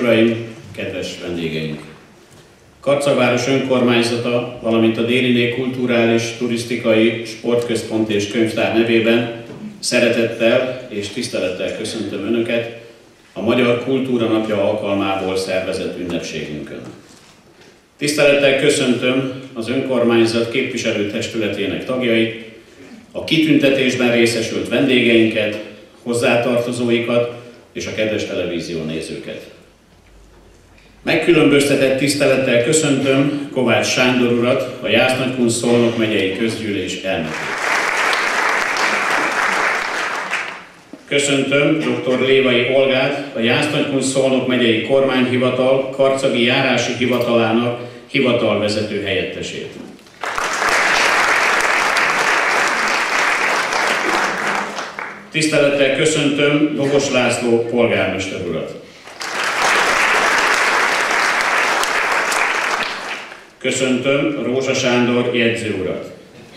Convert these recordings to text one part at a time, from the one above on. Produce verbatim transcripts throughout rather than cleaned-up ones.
uraim, kedves vendégeink! Karcagváros önkormányzata, valamint a Dériné Kulturális, Turisztikai, Sportközpont és Könyvtár nevében szeretettel és tisztelettel köszöntöm Önöket a Magyar Kultúra Napja alkalmából szervezett ünnepségünkön. Tisztelettel köszöntöm az önkormányzat képviselőtestületének tagjait, a kitüntetésben részesült vendégeinket, hozzátartozóikat és a kedves televízió nézőket. Megkülönböztetett tisztelettel köszöntöm Kovács Sándor urat, a Jász-Nagykun-Szolnok megyei közgyűlés elnökét. Köszöntöm dr. Lévai Olgát, a Jász-Nagykun-Szolnok megyei kormányhivatal karcagi járási hivatalának hivatalvezető helyettesét. Tisztelettel köszöntöm Dobos László polgármester urat. Köszöntöm Rózsa Sándor jegyző urat.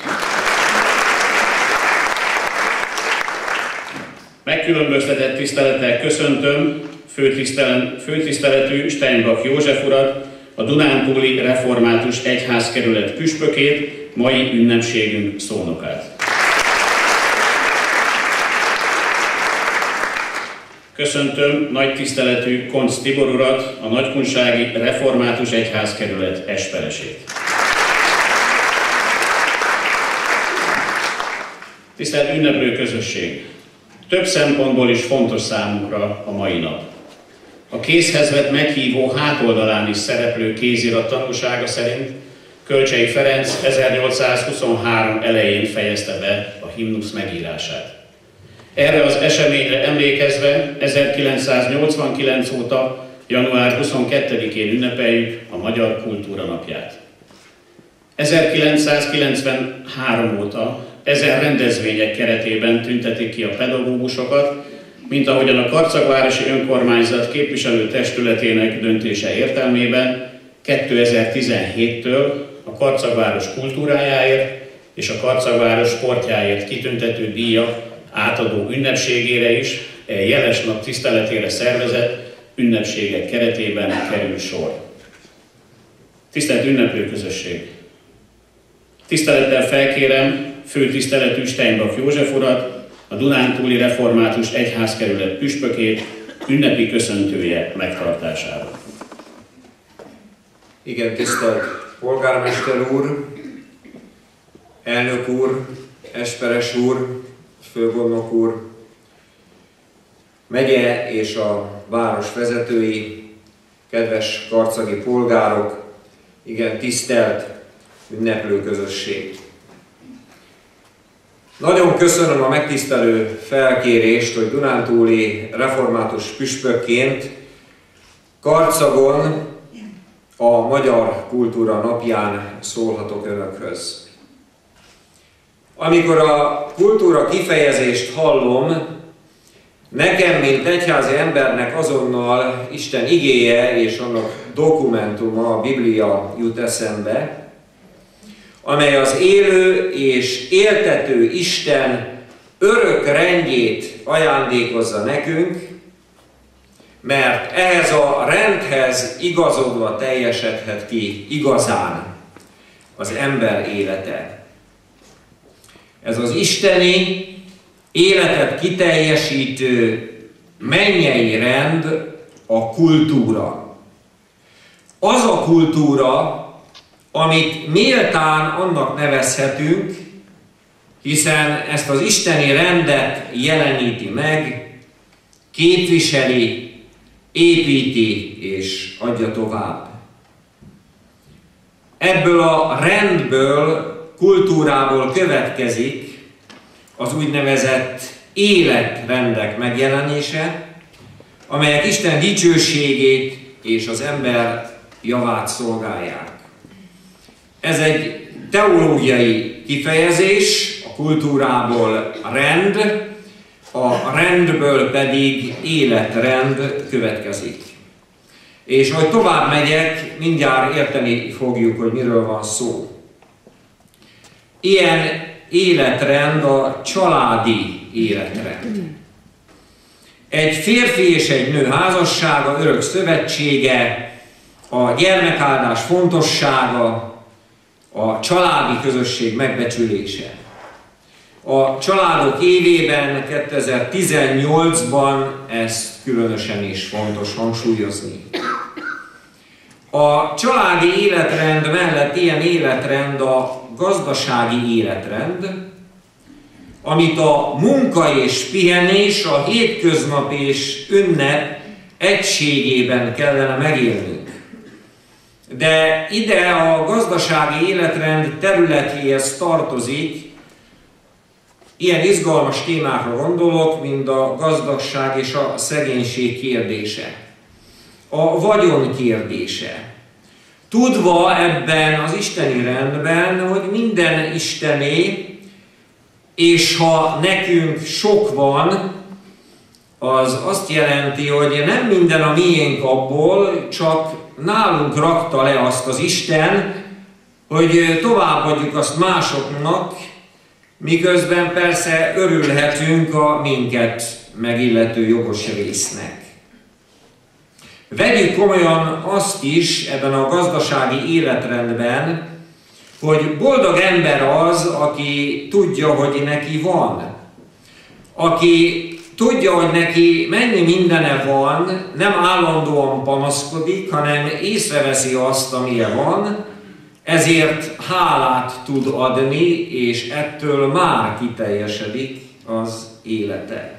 Megkülönböztetett tisztelettel köszöntöm főtiszteletű Steinbach József urat, a Dunántúli Református Egyházkerület püspökét, mai ünnepségünk szónokát. Köszöntöm nagy tiszteletű Koncz Tibor urat, a Nagykunsági Református Egyházkerület esperesét. Tisztelt ünneplő közösség! Több szempontból is fontos számunkra a mai nap. A kézhez vett meghívó hátoldalán is szereplő kézirat tanúsága szerint Kölcsey Ferenc ezernyolcszázhuszonhárom elején fejezte be a himnusz megírását. Erre az eseményre emlékezve ezerkilencszáznyolcvankilenc óta január huszonkettedikén ünnepeljük a Magyar Kultúra Napját. ezerkilencszázkilencvenhárom óta ezen rendezvények keretében tüntetik ki a pedagógusokat, mint ahogyan a Karcagvárosi Önkormányzat képviselőtestületének döntése értelmében kétezer-tizenhéttől a Karcagváros kultúrájáért és a Karcagváros sportjáért kitüntető díjak átadó ünnepségére is e jeles nap tiszteletére szervezett ünnepségek keretében kerül sor. Tisztelt ünneplő közösség! Tisztelettel felkérem főtiszteletű Steinbach József urat, a Dunántúli Református Egyházkerület püspökét ünnepi köszöntője megtartására. Igen, tisztelt polgármester úr, elnök úr, esperes úr, főgondnok úr, megye és a város vezetői, kedves karcagi polgárok, igen, tisztelt ünneplő közösség. Nagyon köszönöm a megtisztelő felkérést, hogy dunántúli református püspökként Karcagon a Magyar Kultúra Napján szólhatok Önökhöz. Amikor a kultúra kifejezést hallom, nekem, mint egyházi embernek azonnal Isten igéje és annak dokumentuma, a Biblia jut eszembe, amely az élő és éltető Isten örök rendjét ajándékozza nekünk, mert ehhez a rendhez igazodva teljesedhet ki igazán az ember élete. Ez az isteni, életet kiteljesítő mennyei rend a kultúra. Az a kultúra, amit méltán annak nevezhetünk, hiszen ezt az isteni rendet jeleníti meg, képviseli, építi és adja tovább. Ebből a rendből, kultúrából következik az úgynevezett életrendek megjelenése, amelyek Isten dicsőségét és az ember javát szolgálják. Ez egy teológiai kifejezés, a kultúrából rend, a rendből pedig életrend következik. És ahogy tovább megyek, mindjárt érteni fogjuk, hogy miről van szó. Ilyen életrend a családi életrend. egy férfi és egy nő házassága, örök szövetsége, a gyermekáldás fontossága, a családi közösség megbecsülése. A családok évében, kétezer-tizennyolcban ezt különösen is fontos hangsúlyozni. A családi életrend mellett ilyen életrend a gazdasági életrend, amit a munka és pihenés, a hétköznap és ünnep egységében kellene megélnünk. De ide a gazdasági életrend területéhez tartozik, ilyen izgalmas témákra gondolok, mint a gazdagság és a szegénység kérdése, a vagyon kérdése. Tudva ebben az isteni rendben, hogy minden istené, és ha nekünk sok van, az azt jelenti, hogy nem minden a miénk abból, csak nálunk rakta le azt az Isten, hogy továbbadjuk azt másoknak, miközben persze örülhetünk a minket megillető jogos résznek. Vegyük komolyan azt is ebben a gazdasági életrendben, hogy boldog ember az, aki tudja, hogy neki van. Aki tudja, hogy neki mennyi mindene van, nem állandóan panaszkodik, hanem észreveszi azt, amilyen van, ezért hálát tud adni, és ettől már kiteljesedik az élete.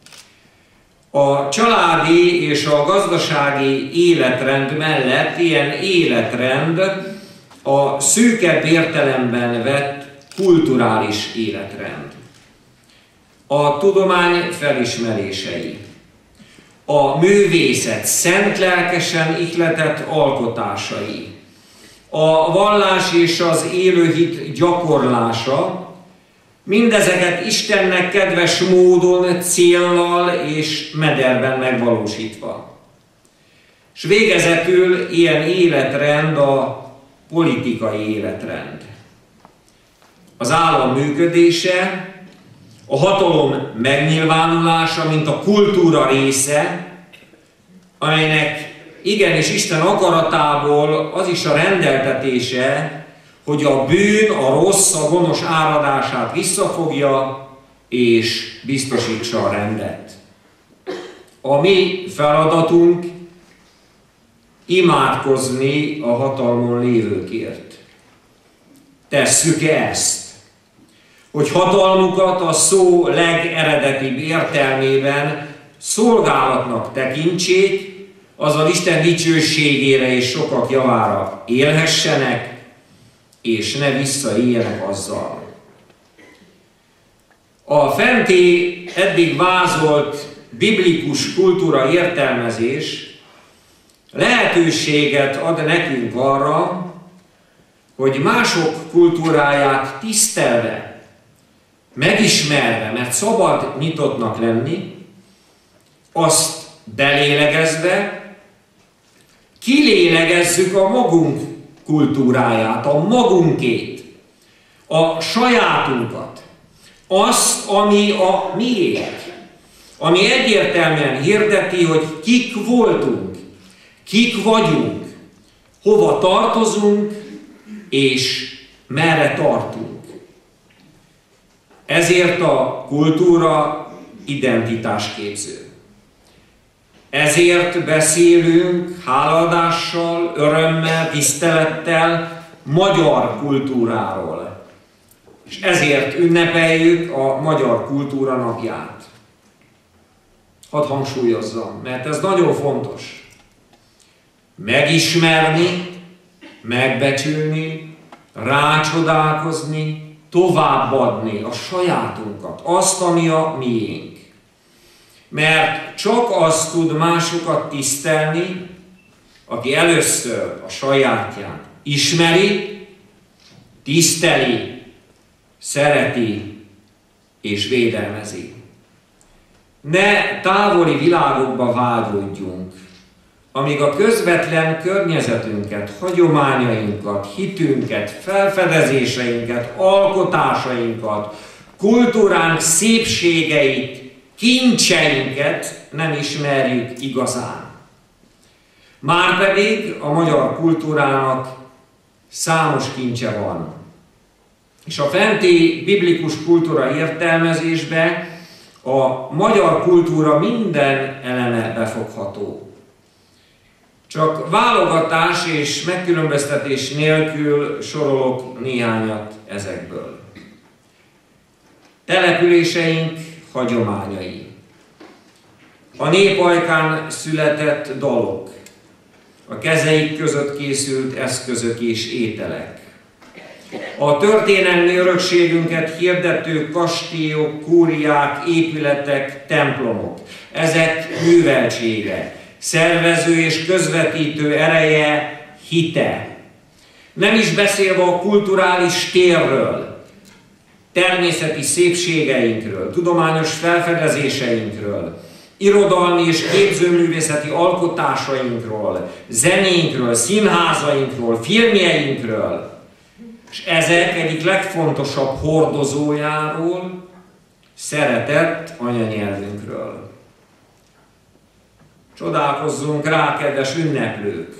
A családi és a gazdasági életrend mellett ilyen életrend a szűkebb értelemben vett kulturális életrend. A tudomány felismerései, a művészet szent lelkesen ihletett alkotásai, a vallás és az élőhit gyakorlása, mindezeket Istennek kedves módon, céllal és mederben megvalósítva. És végezetül ilyen életrend a politikai életrend. Az állam működése, a hatalom megnyilvánulása, mint a kultúra része, amelynek igenis Isten akaratából az is a rendeltetése, hogy a bűn, a rossz, a gonosz áradását visszafogja és biztosítsa a rendet. A mi feladatunk imádkozni a hatalmon lévőkért. Tesszük-e ezt? Hogy hatalmukat a szó legeredetibb értelmében szolgálatnak tekintsék, azzal Isten dicsőségére és sokak javára élhessenek, és ne visszaéljenek azzal. A fenti eddig vázolt biblikus kultúra értelmezés lehetőséget ad nekünk arra, hogy mások kultúráját tisztelve, megismerve, mert szabad nyitottnak lenni, azt belélegezve, kilélegezzük a magunk kultúráját, a magunkét, a sajátunkat, azt, ami a miénk, ami egyértelműen hirdeti, hogy kik voltunk, kik vagyunk, hova tartozunk, és merre tartunk. Ezért a kultúra identitásképző. Ezért beszélünk hálaadással, örömmel, tisztelettel magyar kultúráról. És ezért ünnepeljük a Magyar Kultúra Napját. Hadd hangsúlyozzam, mert ez nagyon fontos. Megismerni, megbecsülni, rácsodálkozni, továbbadni a sajátunkat, azt, ami a miénk. Mert csak az tud másokat tisztelni, aki először a sajátját ismeri, tiszteli, szereti és védelmezi. Ne távoli világokba vágyódjunk, amíg a közvetlen környezetünket, hagyományainkat, hitünket, felfedezéseinket, alkotásainkat, kultúránk szépségeit kincseinket nem ismerjük igazán. Márpedig a magyar kultúrának számos kincse van. És a fenti biblikus kultúra értelmezésbe a magyar kultúra minden eleme befogható. Csak válogatás és megkülönböztetés nélkül sorolok néhányat ezekből. Településeink hagyományai. A nép ajkán született dalok. A kezeik között készült eszközök és ételek. A történelmi örökségünket hirdető kastélyok, kúriák, épületek, templomok. Ezek műveltsége, szervező és közvetítő ereje, hite. Nem is beszélve a kulturális térről, természeti szépségeinkről, tudományos felfedezéseinkről, irodalmi és képzőművészeti alkotásainkról, zenénkről, színházainkról, filmjeinkről, és ezek egyik legfontosabb hordozójáról, szeretett anyanyelvünkről. Csodálkozzunk rá, kedves ünneplők!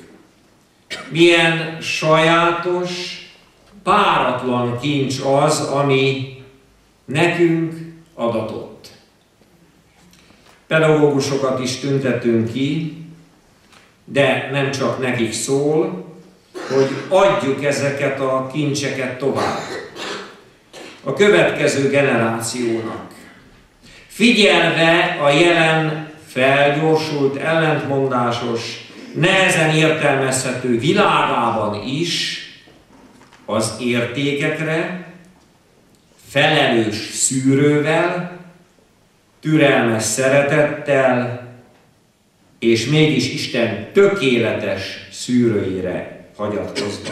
Milyen sajátos, páratlan kincs az, ami nekünk adatott. Pedagógusokat is tüntetünk ki, de nem csak nekik szól, hogy adjuk ezeket a kincseket tovább a következő generációnak. Figyelve a jelen felgyorsult, ellentmondásos, nehezen értelmezhető világában is az értékekre, felelős szűrővel, türelmes szeretettel, és mégis Isten tökéletes szűrőjére hagyatkozva.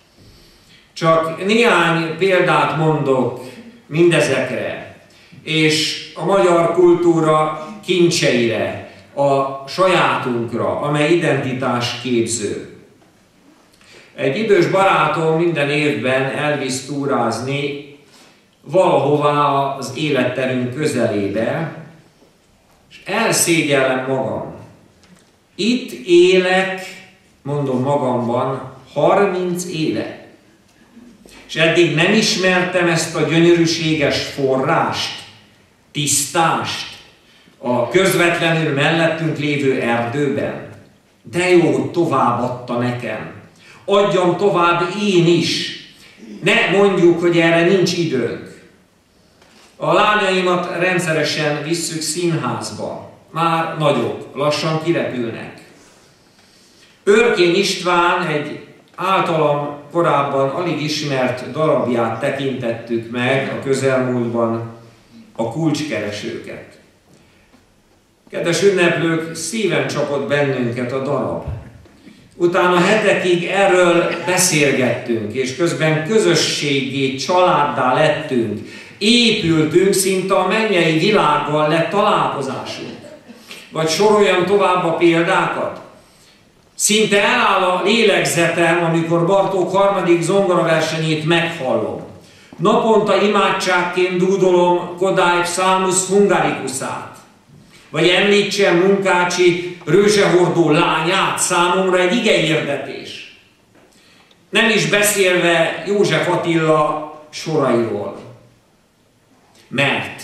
Csak néhány példát mondok mindezekre, és a magyar kultúra kincseire, a sajátunkra, amely identitás képző. Egy idős barátom minden évben elvisz túrázni valahová az életterünk közelébe, és elszégyellem magam. Itt élek, mondom magamban, harminc éve. És eddig nem ismertem ezt a gyönyörűséges forrást, tisztást a közvetlenül mellettünk lévő erdőben. De jó, hogy továbbadta nekem. Adjam tovább én is. Ne mondjuk, hogy erre nincs időnk. A lányaimat rendszeresen visszük színházba. Már nagyok, lassan kirepülnek. Őrkén István egy általam korábban alig ismert darabját tekintettük meg a közelmúltban, a Kulcskeresőket. Kedves ünneplők, szíven csapott bennünket a darab. Utána hetekig erről beszélgettünk, és közben közösséggé, családdá lettünk. Épültünk, szinte a mennyei világgal lett találkozásunk. Vagy soroljam tovább a példákat. Szinte eláll a lélegzetem, amikor Bartók harmadik zongoraversenyét meghallom. Naponta imádságként dúdolom Kodály Psalmus Hungaricusát. Vagy említsem Munkácsi rőzsehordó lányát, számomra egy igehirdetés. Nem is beszélve József Attila sorairól. Mert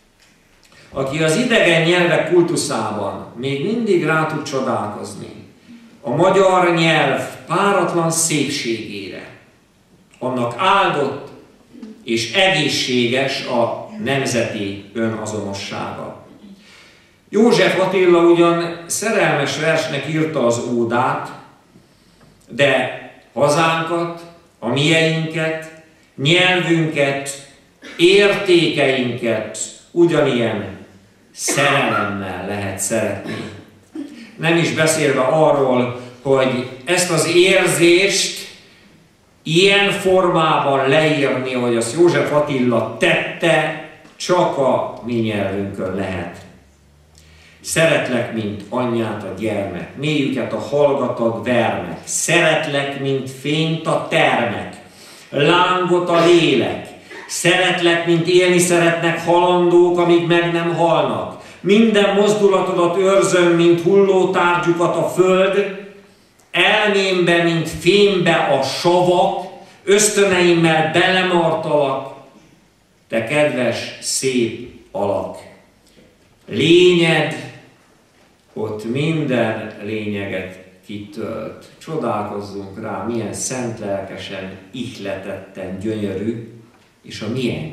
aki az idegen nyelvek kultuszában még mindig rá tud csodálkozni a magyar nyelv páratlan szépségére, annak áldott és egészséges a nemzeti önazonossága. József Attila ugyan szerelmes versnek írta az ódát, de hazánkat, a mieinket, nyelvünket, értékeinket ugyanilyen szerelemmel lehet szeretni. Nem is beszélve arról, hogy ezt az érzést ilyen formában leírni, hogy azt József Attila tette, csak a mi nyelvünkön lehet. Szeretlek, mint anyját a gyermek, mélyüket a hallgatag vermek, szeretlek, mint fényt a termek, lángot a lélek, szeretlek, mint élni szeretnek halandók, amíg meg nem halnak, Minden mozdulatodat őrzöm, mint hulló tárgyukat a föld, elmémbe, mint fémbe a savak, ösztöneimmel belemartalak, te kedves, szép alak. Lényed ott minden lényeget kitölt. Csodálkozzunk rá, milyen szent lelkesen, ihletetten gyönyörű, és a miénk.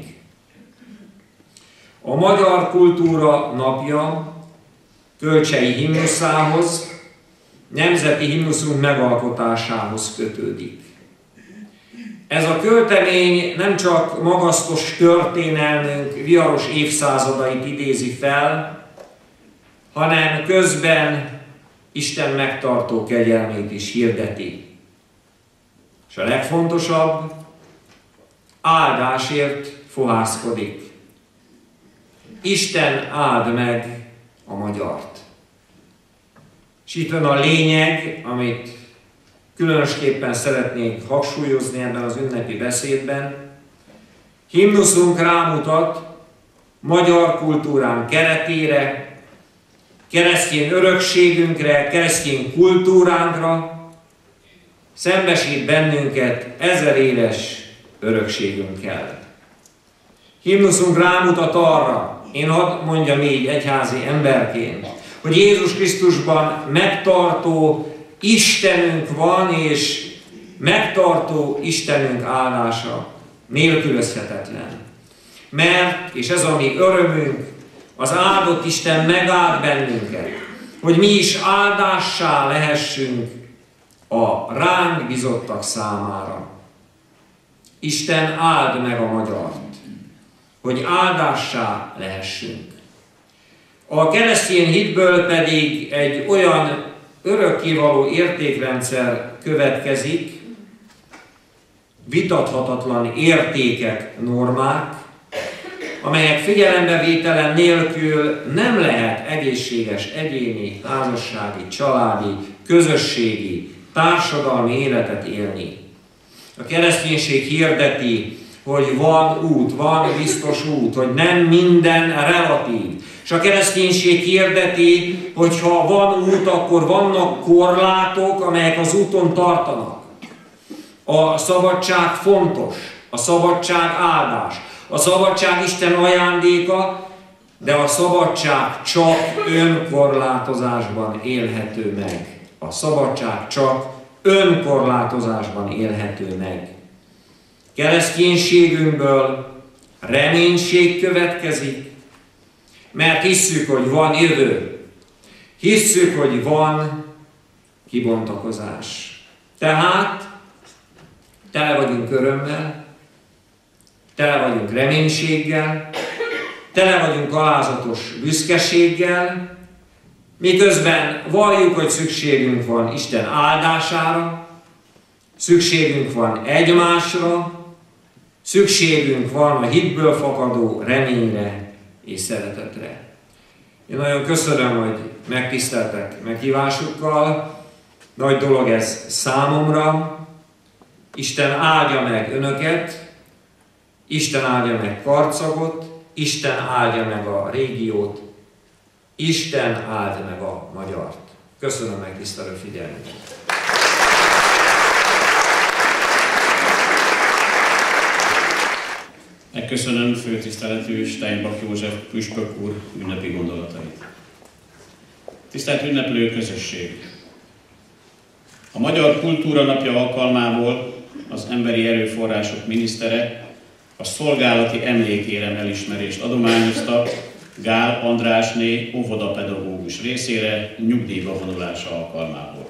A Magyar Kultúra Napja Kölcsei himnuszához, nemzeti himnuszunk megalkotásához kötődik. Ez a költemény nem csak magasztos történelmünk viharos évszázadait idézi fel, hanem közben Isten megtartó kegyelmét is hirdeti. És a legfontosabb, áldásért fohászkodik. Isten áld meg a magyart. És itt van a lényeg, amit különösképpen szeretnénk hangsúlyozni ebben az ünnepi beszédben. Himnuszunk rámutat magyar kultúrán keretére, keresztény örökségünkre, keresztény kultúránkra, szembesít bennünket ezer éves örökségünkkel. Himnuszunk rámutat arra, én hadd mondjam így egyházi emberként, hogy Jézus Krisztusban megtartó Istenünk van, és megtartó Istenünk áldása nélkülözhetetlen. Mert, és ez a mi örömünk, az áldott Isten megáld bennünket, hogy mi is áldássá lehessünk a ránk bizottak számára. Isten áld meg a magyart, hogy áldássá lehessünk. A keresztény hitből pedig egy olyan örökkévaló értékrendszer következik, vitathatatlan értékek, normák, amelyek figyelembevételen nélkül nem lehet egészséges egyéni, házassági, családi, közösségi, társadalmi életet élni. A kereszténység hirdeti, hogy van út, van biztos út, hogy nem minden relatív. És a kereszténység hirdeti, hogy ha van út, akkor vannak korlátok, amelyek az úton tartanak. A szabadság fontos, a szabadság áldás. A szabadság Isten ajándéka, de a szabadság csak önkorlátozásban élhető meg. A szabadság csak önkorlátozásban élhető meg. Kereszténységünkből reménység következik, mert hisszük, hogy van jövő. Hisszük, hogy van kibontakozás. Tehát tele vagyunk örömmel, tele vagyunk reménységgel, tele vagyunk alázatos büszkeséggel, miközben valljuk, hogy szükségünk van Isten áldására, szükségünk van egymásra, szükségünk van a hitből fakadó reményre és szeretetre. Én nagyon köszönöm, hogy megtiszteltek meghívásukkal, nagy dolog ez számomra. Isten áldja meg önöket, Isten áldja meg Karcagot, Isten áldja meg a régiót, Isten áldja meg a magyart. Köszönöm megtisztelő figyelmüket! Megköszönöm főtiszteletű Steinbach József püspök úr ünnepi gondolatait. Tisztelt ünneplő közösség! A Magyar Kultúra Napja alkalmából az Emberi Erőforrások minisztere a szolgálati emlékérem elismerést adományozta Gál Andrásné óvodapedagógus részére nyugdíjba vonulása alkalmából.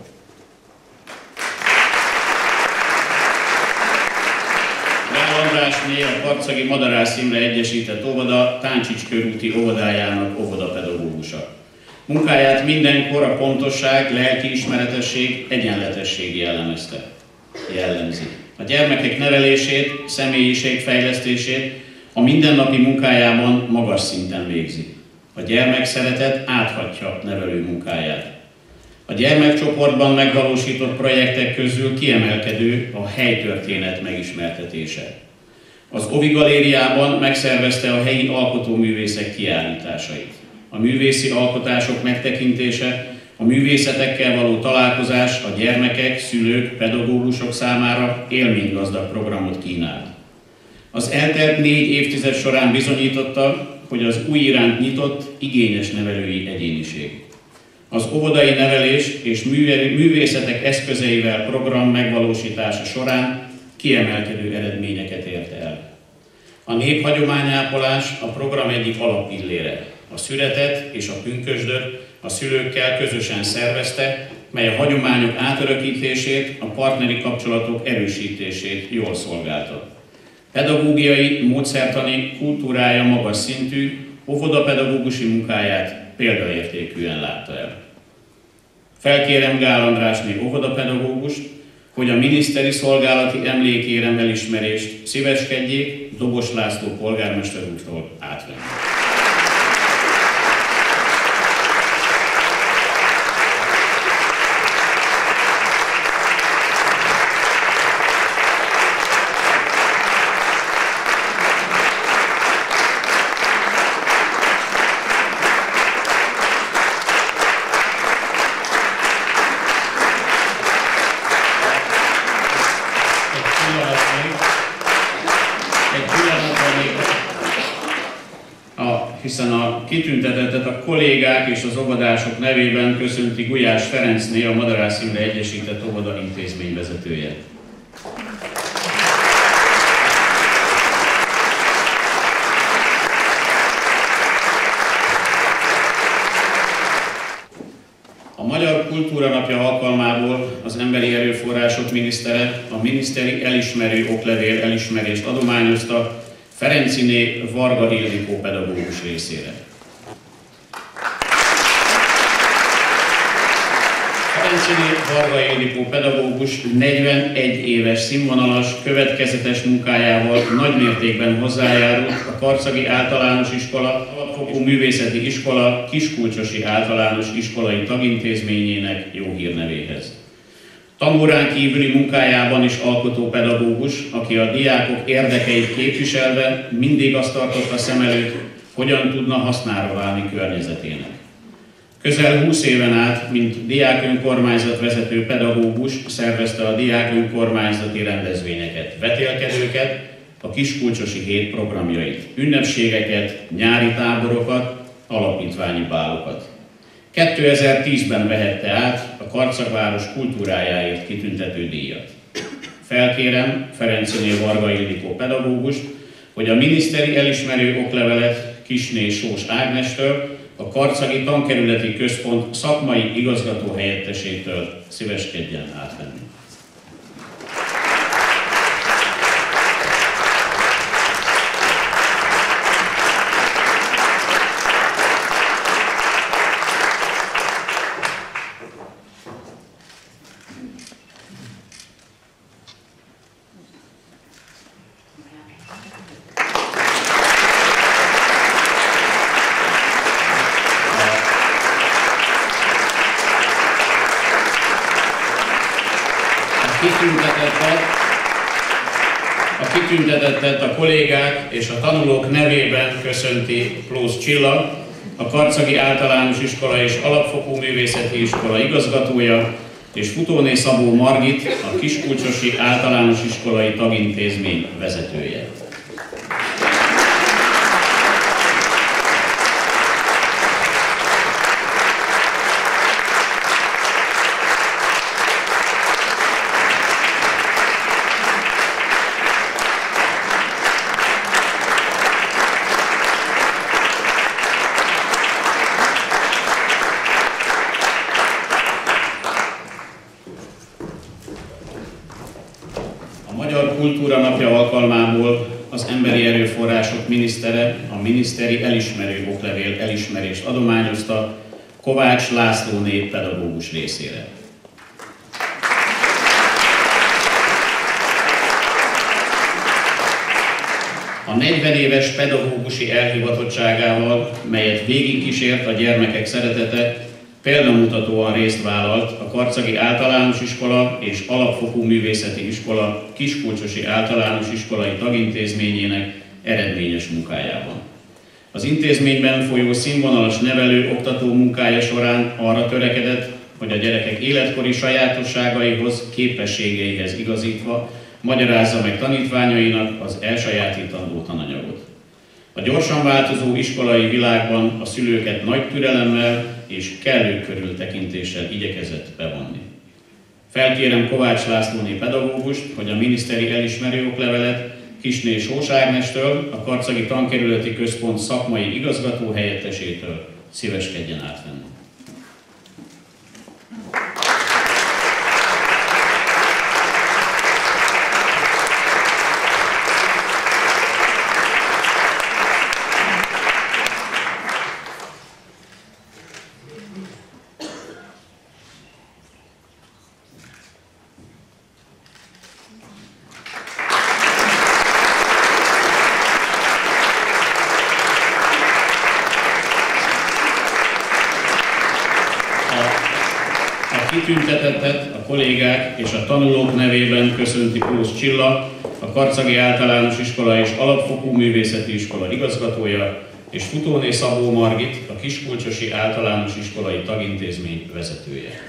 Gál Andrásné a Karcagi Madarász Imre Egyesített Óvoda Táncsics körúti óvodájának óvodapedagógusa. Munkáját mindenkor a pontosság, lelkiismeretesség, egyenletesség jellemezte, jellemzi. A gyermekek nevelését, személyiségfejlesztését a mindennapi munkájában magas szinten végzi. A gyermekszeretet áthatja nevelő munkáját. A gyermekcsoportban megvalósított projektek közül kiemelkedő a helytörténet megismertetése. Az Ovi Galériában megszervezte a helyi alkotóművészek kiállításait. a művészi alkotások megtekintése, a művészetekkel való találkozás a gyermekek, szülők, pedagógusok számára élménygazdag programot kínált. Az eltelt négy évtized során bizonyította, hogy az új iránt nyitott, igényes nevelői egyéniség. Az óvodai nevelés és művészetek eszközeivel program megvalósítása során kiemelkedő eredményeket ért el. A néphagyományápolás a program egyik alappillére. A szüretet és a pünkösdöt a szülőkkel közösen szervezte, mely a hagyományok átörökítését, a partneri kapcsolatok erősítését jól szolgálta. Pedagógiai, módszertani kultúrája magas szintű, óvodapedagógusi munkáját példaértékűen látta el. Felkérem Gál Andrásné óvodapedagógust, hogy a miniszteri szolgálati emlékérem elismerést szíveskedjék Dobos László polgármester úrtól átvenni. Hiszen a kitüntetettet a kollégák és az óvodások nevében köszönti Gulyás Ferencné, a Madarász Imre Egyesített Óvoda intézmény vezetője. A Magyar Kultúra Napja alkalmából az Emberi Erőforrások minisztere a miniszteri elismerő oklevél elismerést adományozta Ferenciné Varga Ildikó pedagógus részére. Ferenciné Varga Ildikó pedagógus negyvenegy éves színvonalas, következetes munkájával nagymértékben hozzájárult a Karcagi Általános Iskola, Alapfokú Művészeti Iskola, Kiskulcsosi Általános Iskolai Tagintézményének jó hírnevéhez. Tanórán kívüli munkájában is alkotópedagógus, aki a diákok érdekeit képviselve mindig azt tartotta szem előtt, hogyan tudna hasznára válni környezetének. Közel húsz éven át, mint diákönkormányzat vezető pedagógus szervezte a diákönkormányzati rendezvényeket, vetélkedőket, a Kiskulcsosi Hét programjait, ünnepségeket, nyári táborokat, alapítványi bálokat. kétezer-tízben vehette át a Karcagváros kultúrájáért kitüntető díjat. Felkérem Ferenciné Varga Ildikó pedagógust, hogy a miniszteri elismerő oklevelet Kisné Sós Ágnestől, a Karcagi Tankerületi Központ szakmai igazgató helyettesétől szíveskedjen átvenni. A kitüntetettet a kollégák és a tanulók nevében köszönti Plósz Csilla, a Karcagi Általános Iskola és Alapfokú Művészeti Iskola igazgatója, és Futóné Szabó Margit, a Kiskulcsosi Általános Iskolai Tagintézmény vezetője. Kultúra Napja alkalmából az Emberi Erőforrások minisztere a miniszteri elismerő oklevél elismerést adományozta Kovács Lászlóné pedagógus részére. A negyven éves pedagógusi elhivatottságával, melyet végigkísért a gyermekek szeretete, példamutatóan részt vállalt a Karcagi Általános Iskola és Alapfokú Művészeti Iskola Kiskulcsosi Általános Iskolai Tagintézményének eredményes munkájában. Az intézményben folyó színvonalas nevelő-oktató munkája során arra törekedett, hogy a gyerekek életkori sajátosságaihoz, képességeihez igazítva magyarázza meg tanítványainak az elsajátítandó tananyagot. A gyorsan változó iskolai világban a szülőket nagy türelemmel és kellő körültekintéssel igyekezett bevonni. Felkérem Kovács Lászlóné pedagógust, hogy a miniszteri elismerő oklevelet Kisné Sós Ágnestől, a Karcagi Tankerületi Központ szakmai igazgató helyettesétől szíveskedjen átvenni. Kitüntetettet a kollégák és a tanulók nevében köszönti Pósz Csilla, a Karcagi Általános Iskola és Alapfokú Művészeti Iskola igazgatója, és Futóné Szabó Margit, a Kiskulcsosi Általános Iskolai Tagintézmény vezetője.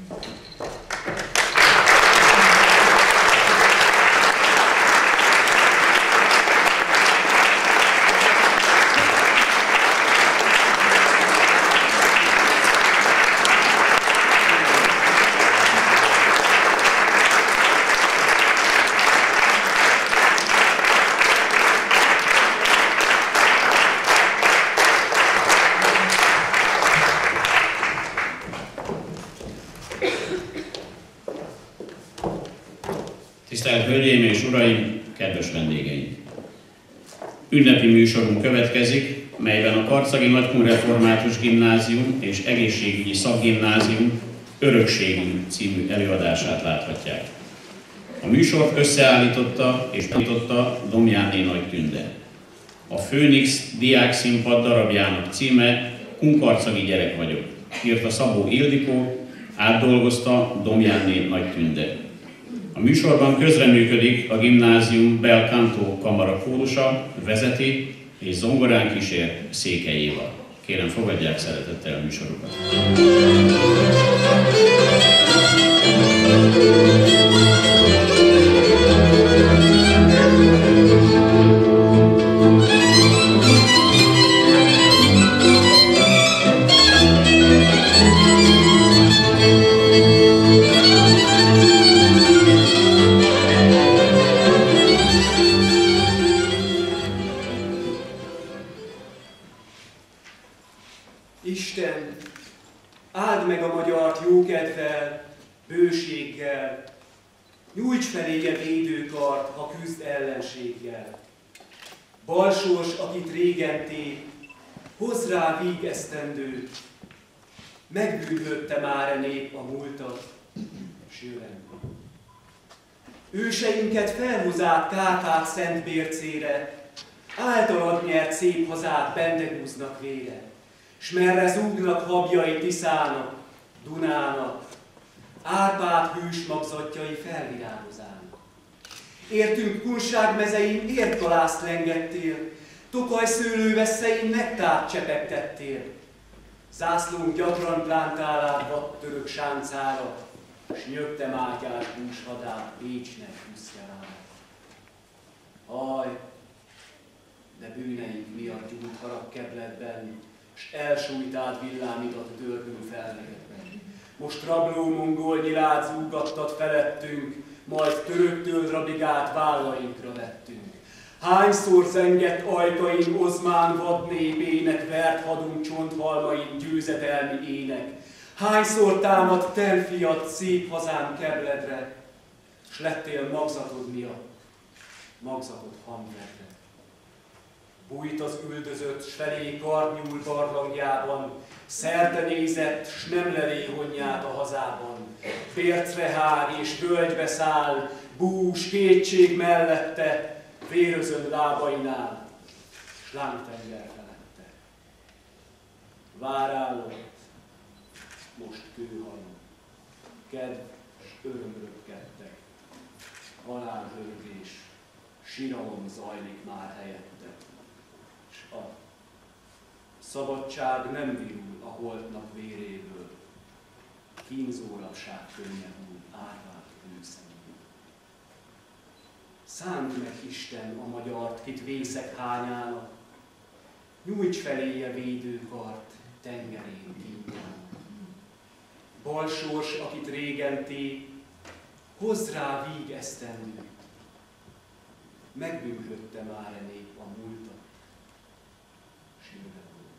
Tisztelt Hölgyeim és Uraim, kedves vendégeim! Ünnepi műsorunk következik, melyben a Karcagi Nagykun Református Gimnázium és Egészségügyi Szakgimnázium Örökségünk című előadását láthatják. A műsort összeállította és tanította Domjánné Nagy Tünde. A Főnix diák színpad darabjának címe Kunkarcagi gyerek vagyok. Írta Szabó Ildikó, átdolgozta Domjánné Nagy Tünde. A műsorban közreműködik a gimnázium bel canto kamara kórusa, vezeti és zongorán kísér Székely Éva. Kérem, fogadják szeretettel a műsorokat. Isten, áld meg a magyart jókedvel, bőséggel, nyújts feléje védőkart, ha küzd ellenséggel. Balsors, akit régen tép, hozz rá víg esztendőt, megbűvötte már a nép a múltat, s jövendőt. Őseinket felhoz át Kárpát szent bércére, általad nyert szép hazát bendegúznak vére. S merre zúgnak habjai Tiszának, Dunának, Árpád hős magzatjai felvirágozának. Értünk kunság mezein érkalászt lengettél, Tokaj szőlővesszein nektárt csepegtettél. Zászlónk gyakran plántál át vad török sáncára, s nyögte Mátyás húshadát Bécsnek húszjára. Haj, de bűneink miatt gyújt harag kebletben, s elsújtád villámidat törpő felnegedben. Most rabló mongol nyilát zúgattad felettünk, majd töröktől rabigát vállainkra vettünk. Hányszor zengett ajkain Ozmán vadnépének, vert hadunk csonthalmain győzedelmi ének. Hányszor támadt ten fiat szép hazám kebledre, s lettél magzatod miatt, magzatod hangvedre. Bújt az üldözött, s felé kard nyúl barlangjában, szerte nézett, s nem lelé honnyát a hazában. Fércre hág és völgybe száll, bús kétség mellette, vérözön lábainál, s lángtenger felette. Várálott, most kőhalom, kedv s öröm röpkedtek, halálhörgés, síralom zajlik már helyette. S a Szabadság nem virul a holtnap véréből, kínzólavság könnyedül árvált őszemű. Szánd meg Isten a magyart, kit vészek hányának, nyújts feléje védőkart, tengerén kínján. Balsors, akit régen té, hozz rá víg esztendőt, megbűnhödte már e nép a múltat, sírve.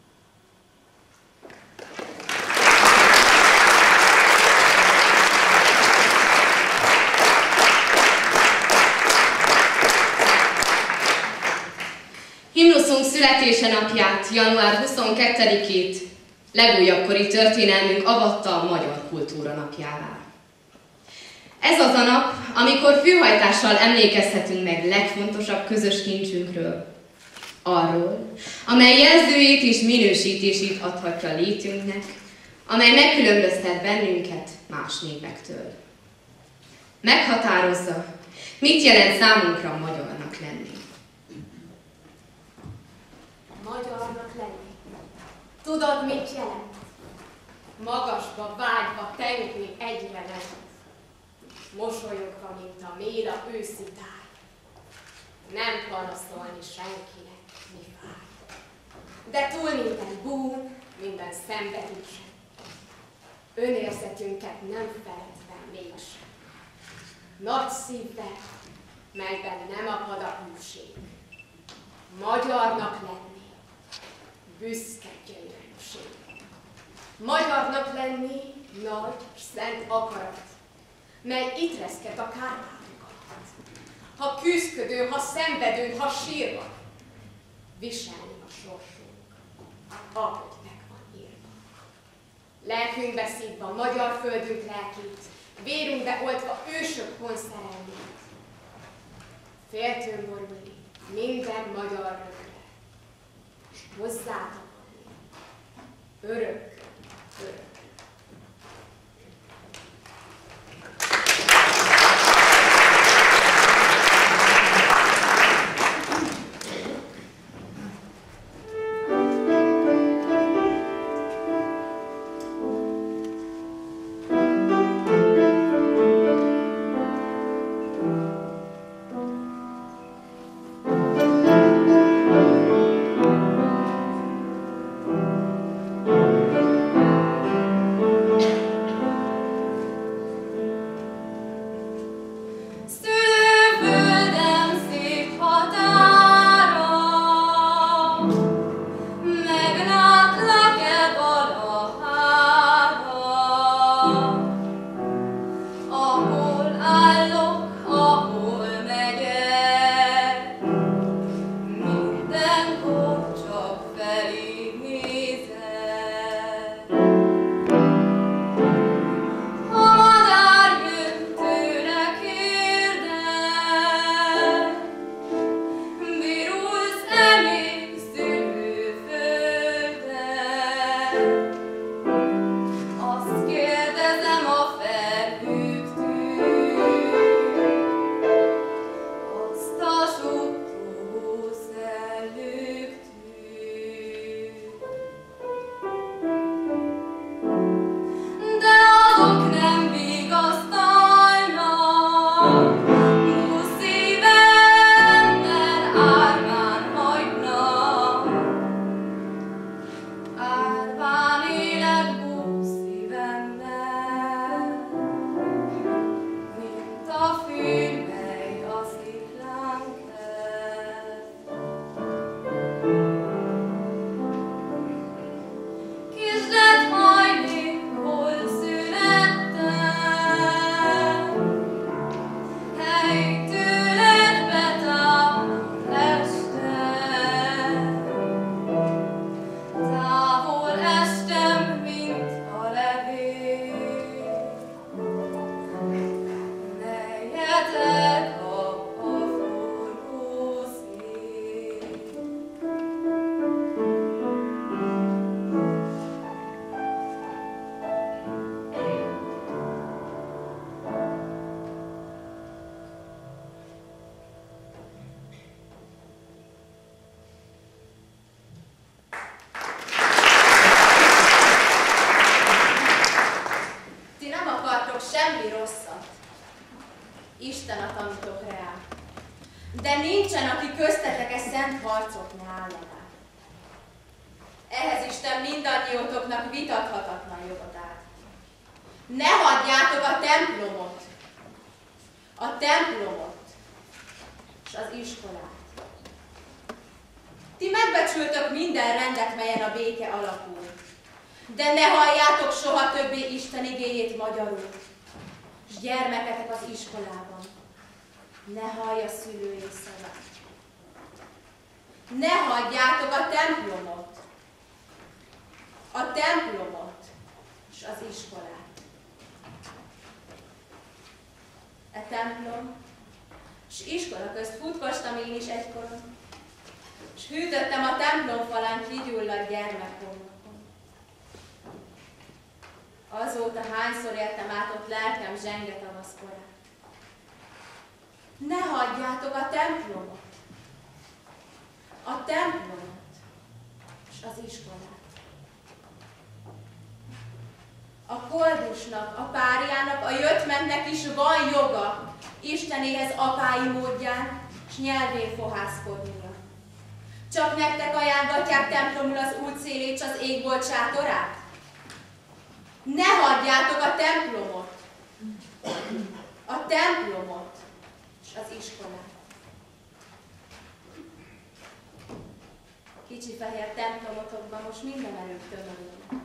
Himnuszunk születése napját, január huszonkettedikét legújabb kori történelmünk avatta a Magyar Kultúra napjává. Ez az a nap, amikor fűhajtással emlékezhetünk meg legfontosabb közös kincsünkről, arról, amely jelzőjét és minősítését adhatja létünknek, amely megkülönböztet bennünket más népektől. Meghatározza, mit jelent számunkra magyarnak lenni. Magyarnak lenni. Tudod, mit jelent? Magasba, vágyva tenni egyre nem. Mosolyogva, mint a méla őszi táj. Nem panaszolni senkinek, mi fáj. De túl minden bún, minden szenvedésen. Önérzetünket nem feledve mégsem. Nagy szívvel, melyben nem akad a hűség. Magyarnak lenni. Büszke gyönyörűség. Magyarnak lenni nagy és szent akarat, mely itt reszket a Kárpátok alatt. Ha küszködő, ha szenvedő, ha sírva, viselni a sorsunk, ahogy meg van írva. Lelkünkbe szívva magyar földünk lelkét, vérünkbe oltva ősök honszerelmét. Féltőn borulni minden magyar rögre, és hozzátapadni örök, örök. Thank you. államát. Ehhez Isten mindannyiótoknak vitathatatlan jogot ad. Ne hagyjátok a templomot, a templomot és az iskolát. Ti megbecsültök minden rendet, melyen a béke alapul, de ne halljátok soha többé Isten igéjét magyarul, és gyermeketek az iskolában ne hallja szülői szavát. Ne hagyjátok a templomot, a templomot és az iskolát. E templom és iskola közt futkostam én is egykoron, és hűtöttem a templom falán kigyulladt gyermekkornokon. Azóta hányszor éltem át ott lelkem zsenge tavaszkorát. Ne hagyjátok a templomot, a templomot és az iskolát. A koldusnak, a párjának, a jöttmentnek is van joga Istenéhez apái módján s nyelvén fohászkodnia. Csak nektek ajánlgatják templomul az út szélét s az égbolt sátorát? Ne hagyjátok a templomot, a templomot és az iskolát. Kicsi fehér templomotokban most minden erők tömörül.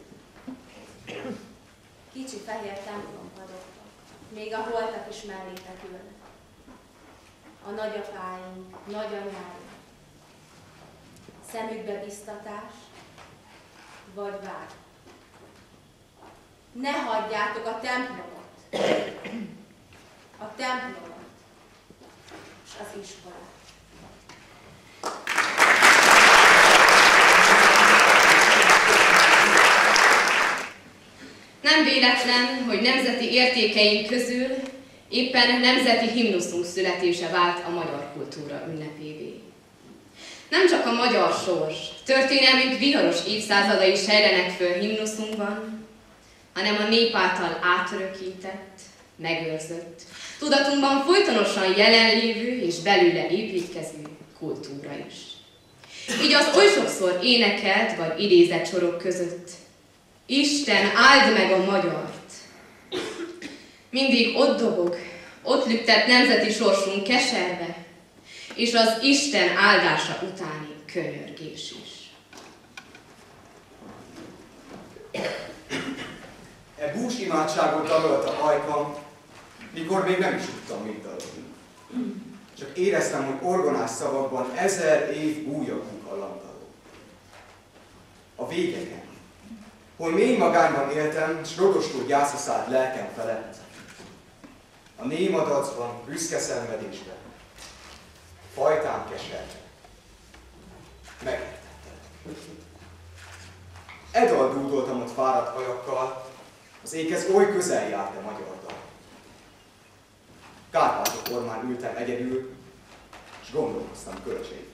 Kicsi fehér templompadokban, még a holtak is mellétek ülnek. A nagyapáink, nagyanyáink. Szemükbe biztatás, vagy vágy. Ne hagyjátok a templomot, a templomot és az iskolát. Nem véletlen, hogy nemzeti értékeink közül éppen nemzeti himnuszunk születése vált a magyar kultúra ünnepévé. Nem csak a magyar sors, történelmünk viharos évszázadai sejlenek föl himnuszunkban, hanem a nép által átörökített, megőrzött, tudatunkban folytonosan jelenlévő és belőle építkező kultúra is. Így az oly sokszor énekelt vagy idézett sorok között Isten áld meg a magyart! Mindig ott dobog, ott lüktet nemzeti sorsunk keserbe, és az Isten áldása utáni könyörgés is. E bús imádságot dalolta ajkam, mikor még nem is tudtam, mit dalolni. Csak éreztem, hogy orgonás szavakban ezer év bújogunk a landaló. A végeken, hol mély magányban éltem, s rogostul gyászra szállt lelkem felett, a némadacban, büszke szenvedésben, fajtán keserve, megértettelek. E dal dúdoltam ott fáradt ajakkal, az éghez oly közel járt a magyar dal. Kárpátok ormán ültem egyedül, s gondolkoztam költségfelül.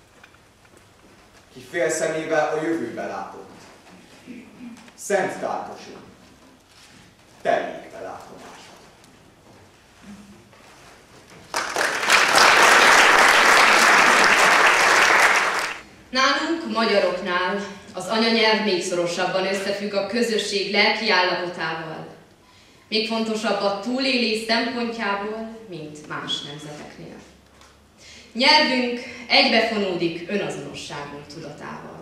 Ki fél szemével a jövőbe látott. Szent tártosunk, teljékbe látomásod. Nálunk, magyaroknál az anyanyelv még szorosabban összefügg a közösség lelki állapotával. Még fontosabb a túlélés szempontjából, mint más nemzeteknél. Nyelvünk egybefonódik önazonosságunk tudatával.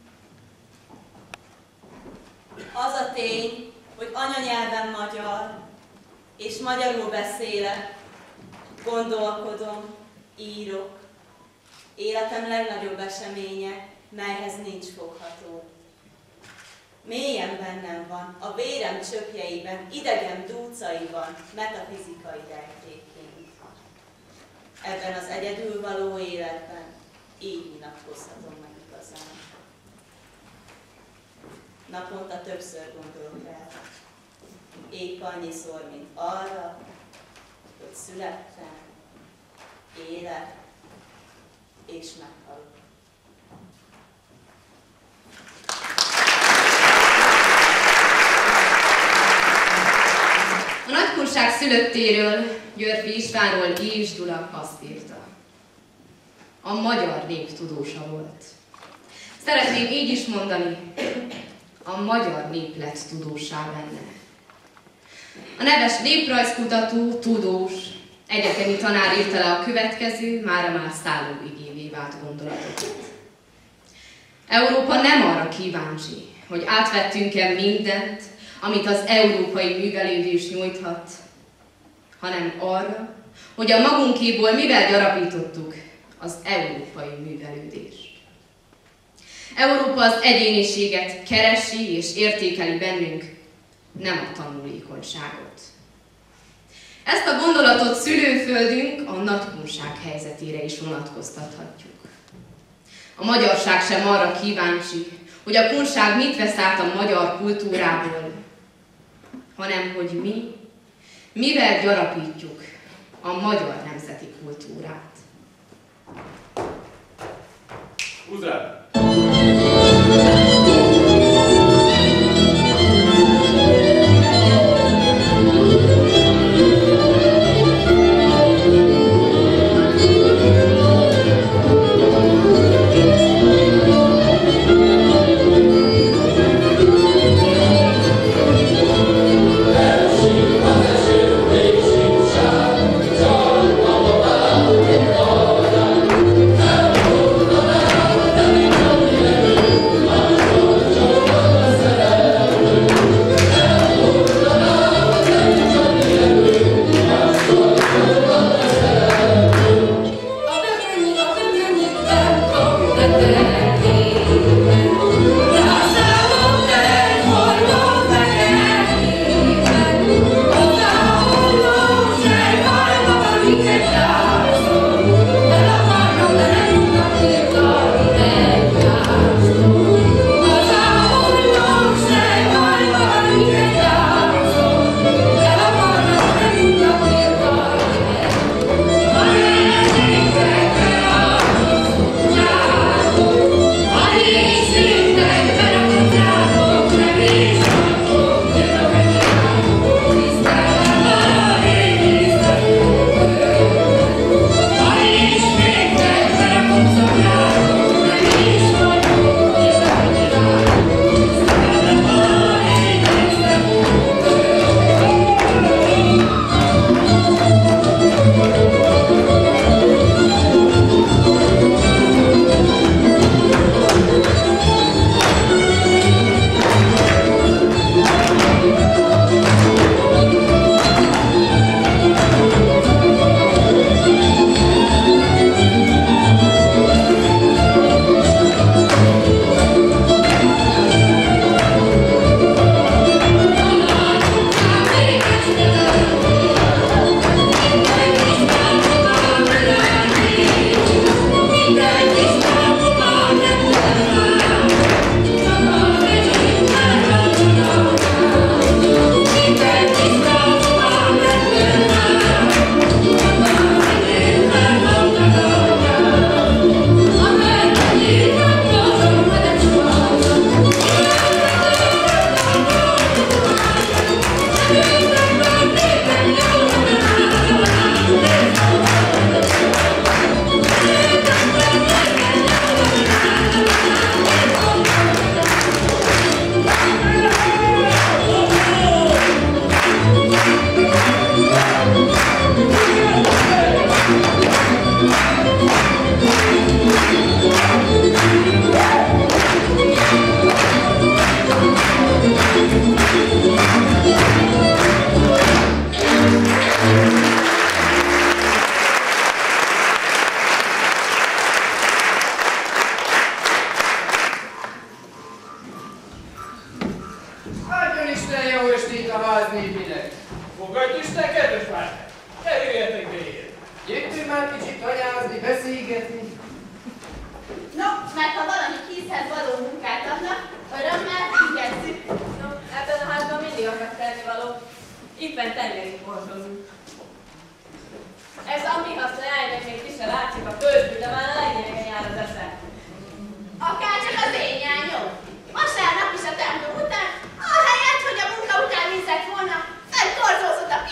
Az a tény, hogy anyanyelvem magyar, és magyarul beszélek, gondolkodom, írok. Életem legnagyobb eseménye, melyhez nincs fogható. Mélyen bennem van, a vérem csöpjeiben, idegen dúcaiban, metafizikai rejtéként. Ebben az egyedül való életben így nyilatkozhatom meg igazán. Naponta többször gondolok rá, épp annyiszor, mint arra, hogy születtem, élek és meghalok. A nagykunság szülöttéről, Györfi Istvánról Ézs Gyula azt írta. A a magyar nép tudósa volt. Szeretném így is mondani, a magyar nép lett tudóssá benne. A neves néprajzkutató, tudós, egyetemi tanár írta le a következő, mára már szálló igévé vált gondolatot. Európa nem arra kíváncsi, hogy átvettünk-e mindent, amit az európai művelődés nyújthat, hanem arra, hogy a magunkéból mivel gyarapítottuk az európai művelődést. Európa az egyéniséget keresi és értékeli bennünk, nem a tanulékonyságot. Ezt a gondolatot szülőföldünk a nagykunság helyzetére is vonatkoztathatjuk. A magyarság sem arra kíváncsi, hogy a kunság mit vesz át a magyar kultúrából, hanem hogy mi, mivel gyarapítjuk a magyar nemzeti kultúrát. Húzd rá!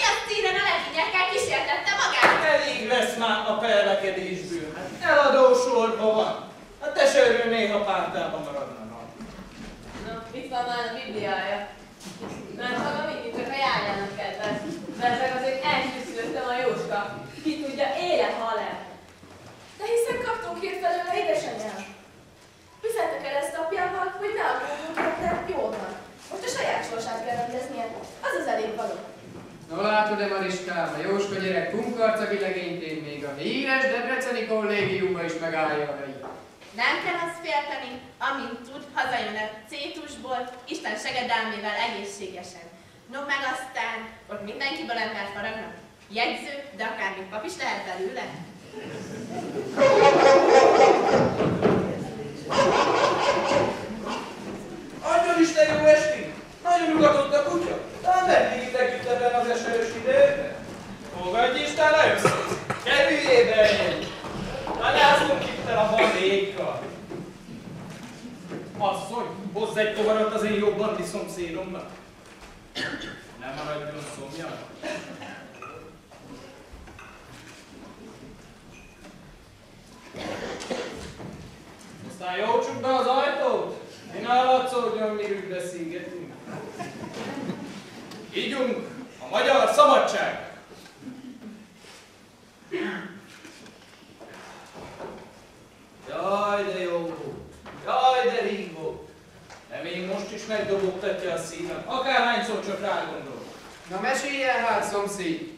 Elég lesz már a perlekedésből. Hát eladósol néha pártában maradna. Na, itt van már a Bibliája. Mert maga mindig csak a járjának kedvez. Mert meg azért elküszültem a Jóska. Ki tudja, éle hal-e. De hiszen kaptunk hírt felőle, édesanyám. Üzentek el ezt apjával, hogy ne aggódjunk érte, jól van. Most a saját sorsát kell rendeznie. Az az elég való. No látod-e, Mariskám, a Jóska gyerek kunkarcagi legénytén még a híres debreceni kollégiumba is megállja a helyét. Nem kell azt félteni, amint tud, hazajön a cétusból, Isten segedelmével egészségesen. No meg aztán, ott mindenkiből ember faragnak. Jegyző, de akár még pap is lehet belőle. Adjon Isten jó estét! Nagyon ugatott a kutya, talán meddig itt együtt ebben az eserős időben. Fogadj Isten, lejössz! Kerüljél be eljön! Anyázunk itt el a bandékkal! Asszony, hozz egy tovarat az én jó bandi szomszédomnak! Nem maradjon szomjan! Aztán jótsuk be az ajtót! Én hallatszódjon, míg beszélgetünk. Ígyunk a magyar szabadság! Jaj, de jó volt! Jaj, de rég volt! De még most is megdobogtatja a szívem, akárhányszor csak rágondol. Na meséljen hát, szomszéd!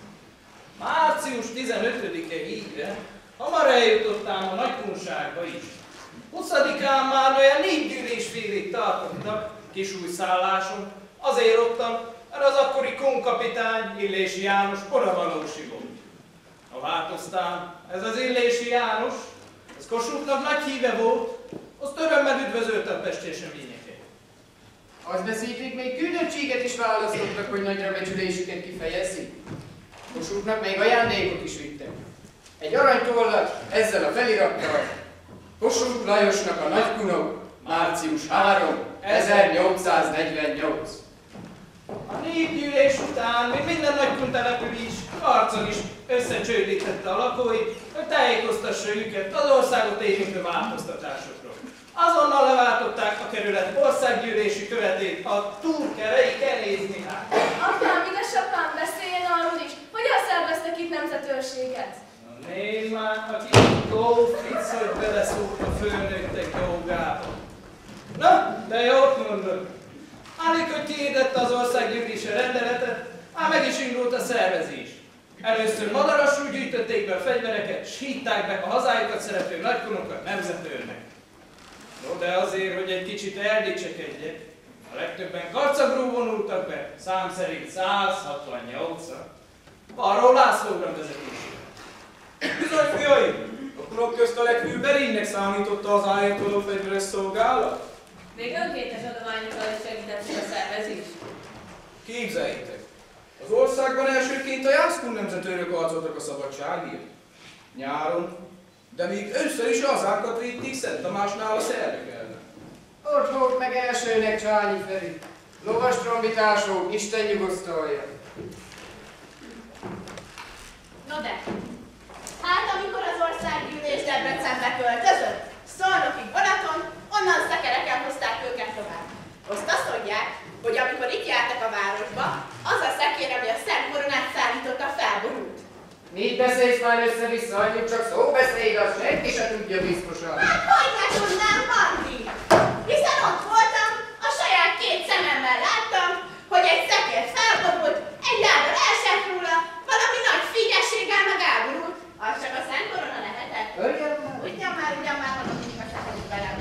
Március tizenötödike híre, hamar eljutottám a nagykunságba is. huszadikán már olyan négy gyűlésfélét tartottak Kisújszálláson. Azért ottam, mert az akkori konkapitány Illési János odavalósi volt. A hát aztán ez az Illési János, ez Kossuthnak nagy híve volt, azt örömmel üdvözölte a pesti eseményeket. Azt beszélték, még küldöttséget is választottak, hogy nagyra becsülésüket kifejezik. Kossuthnak még ajándékot is vittek. Egy aranytollat ezzel a felirattal: Kossuth Lajosnak a nagykunok, március harmadika, ezernyolcszáznegyvennyolc. A népgyűlés után még minden nagykun település arcon is összecsődítette a lakóit, hogy tájékoztassa őket az országot érintő változtatásokról. Azonnal leváltották a kerület országgyűlési követét, a túrkerei kerézni hát. Apám, édesapám, beszéljen arról is, hogyan szerveztek itt nemzetőrséget. Na nézd már, aki gófic, hogy beleszólt a főnöktek dolgába. Na, de jót mondod. Alig, hogy kihirdette az országgyűlési rendeletet, már meg is indult a szervezés. Először madarasul gyűjtötték be a fegyvereket, s hívták be a hazájukat szerető nagykunokat nemzetőrnek. No, de azért, hogy egy kicsit eldicsekedjek, a legtöbben karcagrú vonultak be, szám szerint száz hatvannyolcan, Varró László uram vezetésére. Bizony, fiaim! A kunok közt a legfőbb erénynek számította az állítóló fegyveres szolgálat? Még önkéntes adományokkal is segítettük a szervezést. Képzeljétek! Az országban elsőként a Jászkun nemzetőrök harcoltak a szabadságért. Nyáron, de még ősszel is hazákat védték Szent Tamásnál a szervek ellen. Ott volt meg elsőnek Csányi Feri. Lovas trombitások, Isten nyugosztalja. No de, hát amikor az országgyűlés Debrecenbe költözött, Szolnokig vonaton, onnan szekereken hozták őket tovább. Azt azt mondják, hogy amikor itt jártak a városba, az a szekér, ami a Szent Koronát szállította, felborult. Mit beszélsz már össze-vissza, hagyjuk csak szóbeszéd, azt senki se tudja biztosan. Hát hogy ne tudnám, Marti? Hiszen ott voltam, a saját két szememmel láttam, hogy egy szekér felborult, egy láda elsett róla, valami nagy figyességgel meg elborult. Az csak a Szent Korona lehetett. Öljen már! Ugyan már, ugyan már, valami igazságot velem.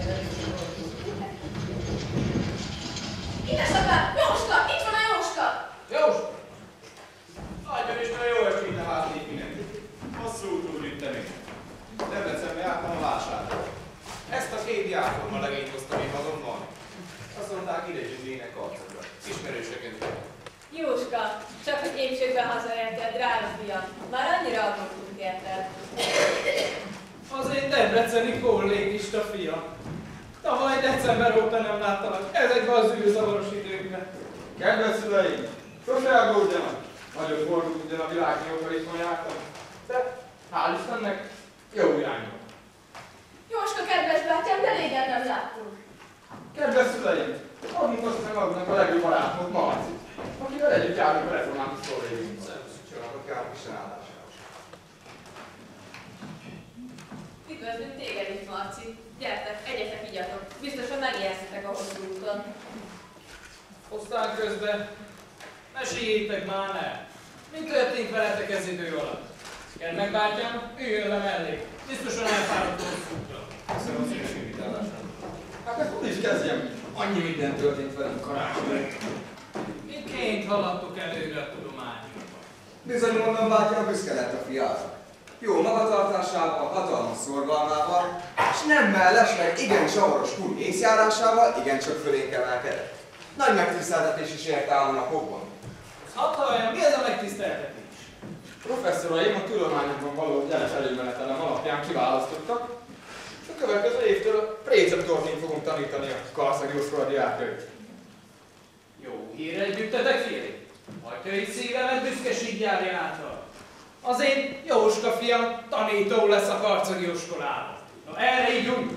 Édesapám, Jóska! Itt van a Jóska! Jóska! Adjon Isten jó estét a háznékinek. Hosszú úton vittem én. Debrecenbe jártam a vásárra. Ezt a két diákon legényt hoztam én magammal. Azt mondták, ide gyűjnének arcokra. Ismerősöket. Jóska, csak hogy épségben hazaértél, drága fiam. Már annyira aggódtunk érted. Az én debreceni kollégista fia. Tavaly december óta nem láttalak ezekben az űrzavaros időkben. Kedves szüleim, sose aggódjanak. Nagyon fordult ugyan a világ mióta itthon jártam. De hál' Istennek jó irányba. Jóska, kedves bátyám, Marci. Gyertek, egyetek, igyatok. Biztosan megijesztitek a hosszú úton. Aztán közben, meséljétek már ne! Mi történt veletek ez idő alatt? Kell meg, bátyám, üljön le mellé. Biztosan elfáradt hosszú útra. Köszönöm a szíves invitálását. Hát akkor is kezdjem. Annyi minden történt velünk karácsony. Miként haladtok előre a tudományokba? Bizony mondom, bátyám, büszke lett a fiára. Jó magatartásával, hatalmas szorgalmával, és nem mellesleg igen zsavaros kúri észjárásával igencsak fölénk emelkedett. Nagy megtiszteltetés is ért ám a napokban. Hadd halljam, mi ez a megtiszteltetés? Professzoraim a tudományokban való gyeles előmenetelem alapján kiválasztottak, és a következő évtől préceptorként fogunk tanítani a karszagi iskola diákjait. Jó hír együttetek, fiai! Atyai szívemet büszkeség járja által. Az én Jóska fiam tanító lesz a karcagi iskolában. No, erre így úgy.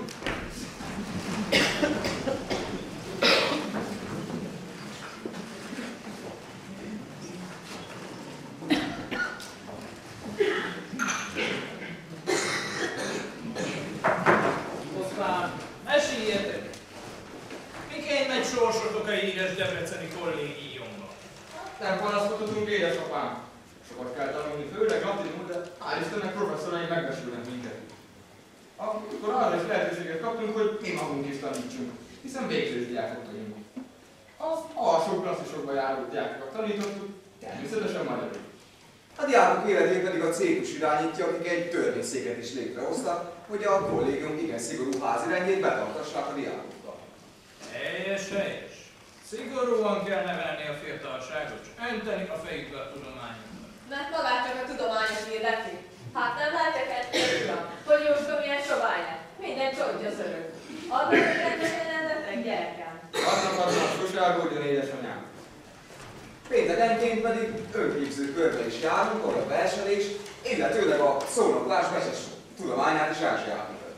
Aztán meséljetek! Miként megy sorsotok a híres debreceni kollégiumba? Nem panaszkodhatunk, édesapám. Sokat kell tanulni, főleg latinul, de hál' Istennek professzoraim megbesülnek minket. Akkor arra is lehetőséget kaptunk, hogy mi magunk is tanítsunk, hiszen végzős diákok vagyunk. Az alsó klasszisokba járó diákokat tanítottuk, természetesen magyarul. A diákok életét pedig a cétus irányítja, akik egy törvényszéket is létrehoztak, hogy a kollégium igen szigorú házirendjét betartassák a diákokkal. Helyes, helyes. Szigorúan kell nevelni a fiatalságot, és önteni a fejükbe a tudományokba. Mert magát csak a tudományos illeti. Hát nem lehetek egy uram, hogy Jóska milyen sovány. Minden csontja szörög. Adnak, hogy rendesen rendetek, gyerekem. Adnak, adnak, sose aggódjon, édesanyám. Péntekenként pedig önképző körbe is járunk, ahol a verselés, illetőleg a szónoklás meses tudományát is elsajátított.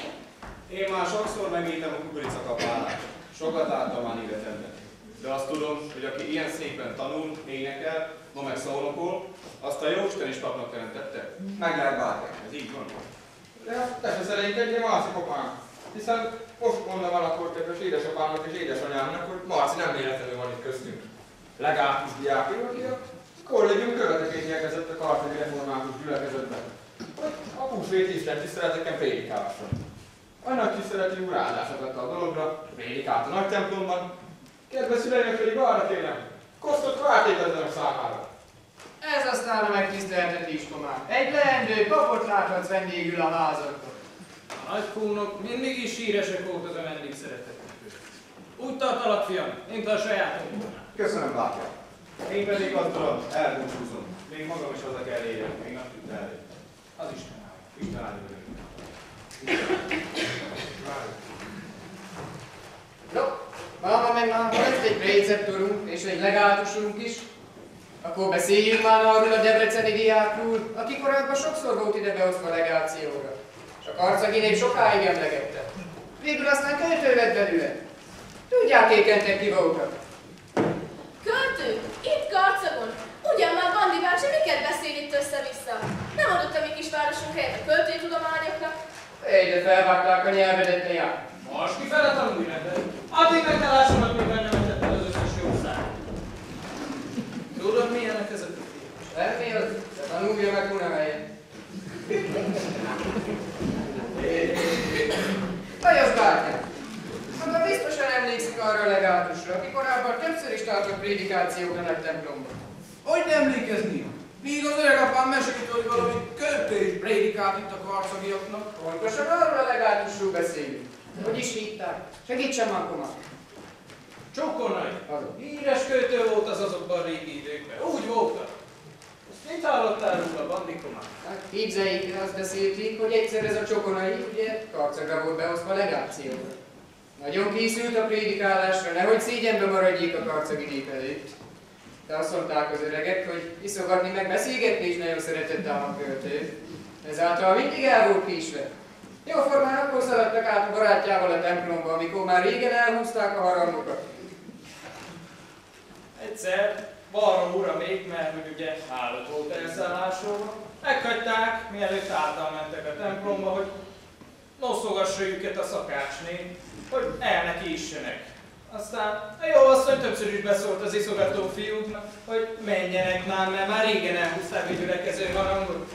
Én már sokszor megírtam a kukoricakapálást. Sokat láttam már életemben. De azt tudom, hogy aki ilyen szépen tanul, énekel, ma meg szólokol, azt a Jóisten is papnak teremtette. Meg lehet várni. Ez így van. De te se szerénykedjél, Marci kopám. Hiszen most mondom el akkor kedves édesapámnak és édesanyámnak, hogy Marci nem véletlenül van itt köztünk. Legátus diákja, aki a kollégium követeként érkezett a karcagi református gyülekezetben, hogy a húsvét Isten tiszteleteken prédikálson. A nagy tiszteleti úr áldást adta a dologra, prédikált a nagy templomban. Kedves szüleimnek pedig arra kérem, kosztot váltétezzenek számára. Ez aztán a megtiszteltetés, komám. Egy leendő papot láthatsz vendégül a házadban. A nagykónok mindig is híresek volt az a vendégszeretetnek. Úgy tartalak, fiam, mint a sajátom volna. Köszönöm, bátyám. Én pedig azt tudom, elbúcsúzom. Még magam is haza kell érjem, még nem tudta elég. Az Isten áll. Isten áldja. No, máma meg már van egy préceptorunk és egy legátusunk is. Akkor beszéljünk már arról a debreceni diákról, aki korábban sokszor volt ide behozva legációra. És a karcagi nép sokáig emlegette. Végül aztán költő lett belőle. Tudják ékentek ki voltak. Költő? Itt Karcagon? Ugyan már Bandi bácsi miket beszél itt össze-vissza? Nem adott a mi kisvárosunk helyet a költőtudományoknak? Egyre felvágták a nyelvedet, ne jár. Most kifele tanulj rendet. Addig meg ne lássanak, még bennem etetted az összes jószág. Tudod, milyenek ezek a fiúk? Remél, de tanulja meg Hunamelyen. Vajon bátyám? Maga biztosan emlékszik arra a legátusra, aki korábban többször is tartott prédikációkra nagy templomban. Hogy nem emlékezni? Míg az öregapám mesélt, hogy valami költő is prédikált itt a karcagiaknak. Pontosan arról a legátusról beszélünk. Hogy is hívták? Segítsen már, komám. Csokonai. Híres költő volt az azokban a régi időkben. Úgy voltak. Azt mit hallottál róla, Bandikomán? Hát képzeljék, azt beszélték, hogy egyszer ez a Csokonai, ugye, Karcagra volt behozva legációra. Nagyon készült a prédikálásra, nehogy szégyenbe maradjék a karcagi nép előtt. De azt mondták az öregek, hogy iszogatni meg beszélgetni is nagyon szeretett a költő. Ezáltal mindig el volt késve. Jóformán akkor szaladtak át a barátjával a templomba, amikor már régen elhúzták a harangokat. Egyszer Barom ura még, mert hogy ugye állott volt elszállásról, meghagyták, mielőtt által mentek a templomba, hogy noszogassa őket a szakácsné, hogy el neki issenek. Aztán a jó asszony többször is beszólt az iszogató fiúknak, hogy menjenek már, mert már régen elhúzták a gyülekező harangot.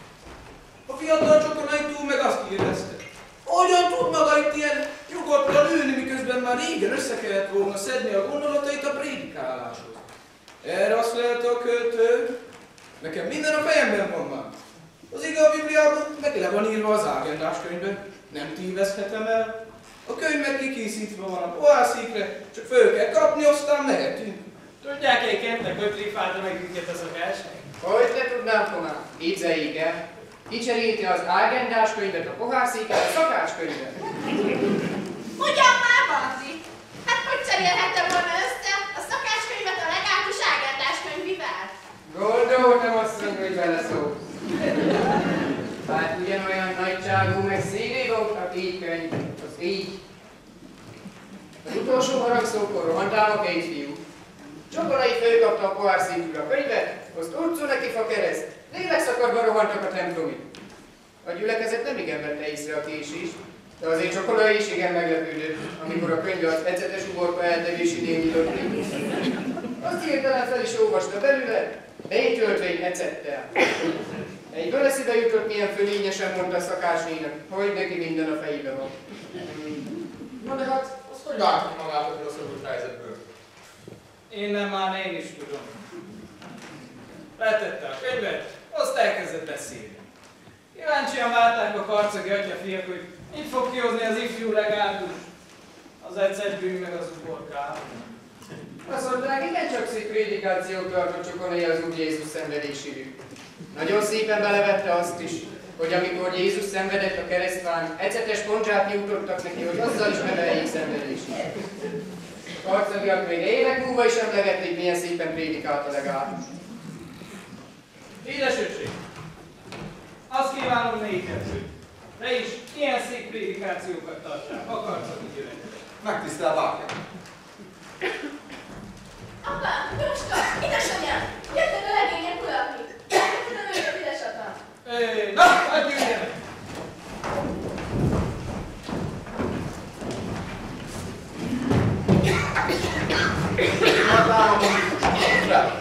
A fiatal csokonai túl meg azt kérdezte, hogyan tud maga itt ilyen nyugodtan ülni, miközben már régen össze kellett volna szedni a gondolatait a prédikáláshoz. Erre azt lehelte a költő, nekem minden a fejemben van már. Az ige a Bibliában meg le van írva az ágendás könyvben, nem tévezhetem el. A könyv meg kikészítve van a pohászékre, csak föl kell kapni, aztán mehetünk. Tudják egy kentek, hogy trifálta meg őket az akásnak? Hogy ne tudnám, Tomás? Képzeljék el. Kicserélte az ágendás könyvet a pohászékkel a szakácskönyvet. Ugyan már, Banzi? Hát hogy cserélhettem volna össze a szakácskönyvet a legátus ágendás könyvivel? Gondoltam asszony, hogy beleszól. Hát ugyanolyan nagyságú, meg szívű volt a két könyv, az így. Az utolsó harangszókor rohantál a két fiú. Csokonai fölkapta a pohárszékül a könyvet, azt urcó neki fa kereszt, lélekszakadva rohantak a templomig. A gyülekezet nem igen vette észre a késést, de azért Csokonai is igen meglepődött, amikor a könyv az ecetes uborka eltevésénél nyitott ki. Azt hirtelen fel is olvasta belőle, négy töltvény ecettel. Egyből eszébe jutott, milyen fölényesen mondta a szakácsnének, hogy neki minden a fejébe van. Na de hát, azt hogy látod magát ebből a szorult helyzetből? Én nem már én is tudom. Letette a könyvet, azt elkezdett beszélni. Kíváncsian várták a karcagi atyafiak, hogy itt fog kihozni az ifjú legátus, az ecetbűn meg az uborkával. Azt mondták, igencsak szép prédikációt tartott Csokonai az Úr Jézus szenvedéséről. Nagyon szépen belevette azt is, hogy amikor Jézus szenvedett a keresztfán, ecetes poncsát nyújtottak neki, hogy azzal is megeljék szenvedését. A karcagiak még évek múlva is emlegették, milyen szépen prédikált a legátus. Édes öcsém, azt kívánom néked, hogy te is ilyen szép prédikációkat tartsál, a karcagi gyülekezet. Megtisztel bárkám. Apa, Jóska, édesanyám, jöttek a legények urakni. Tudom őket, édesapám. Éj, na, hadd jöjjenek! Hadd hogy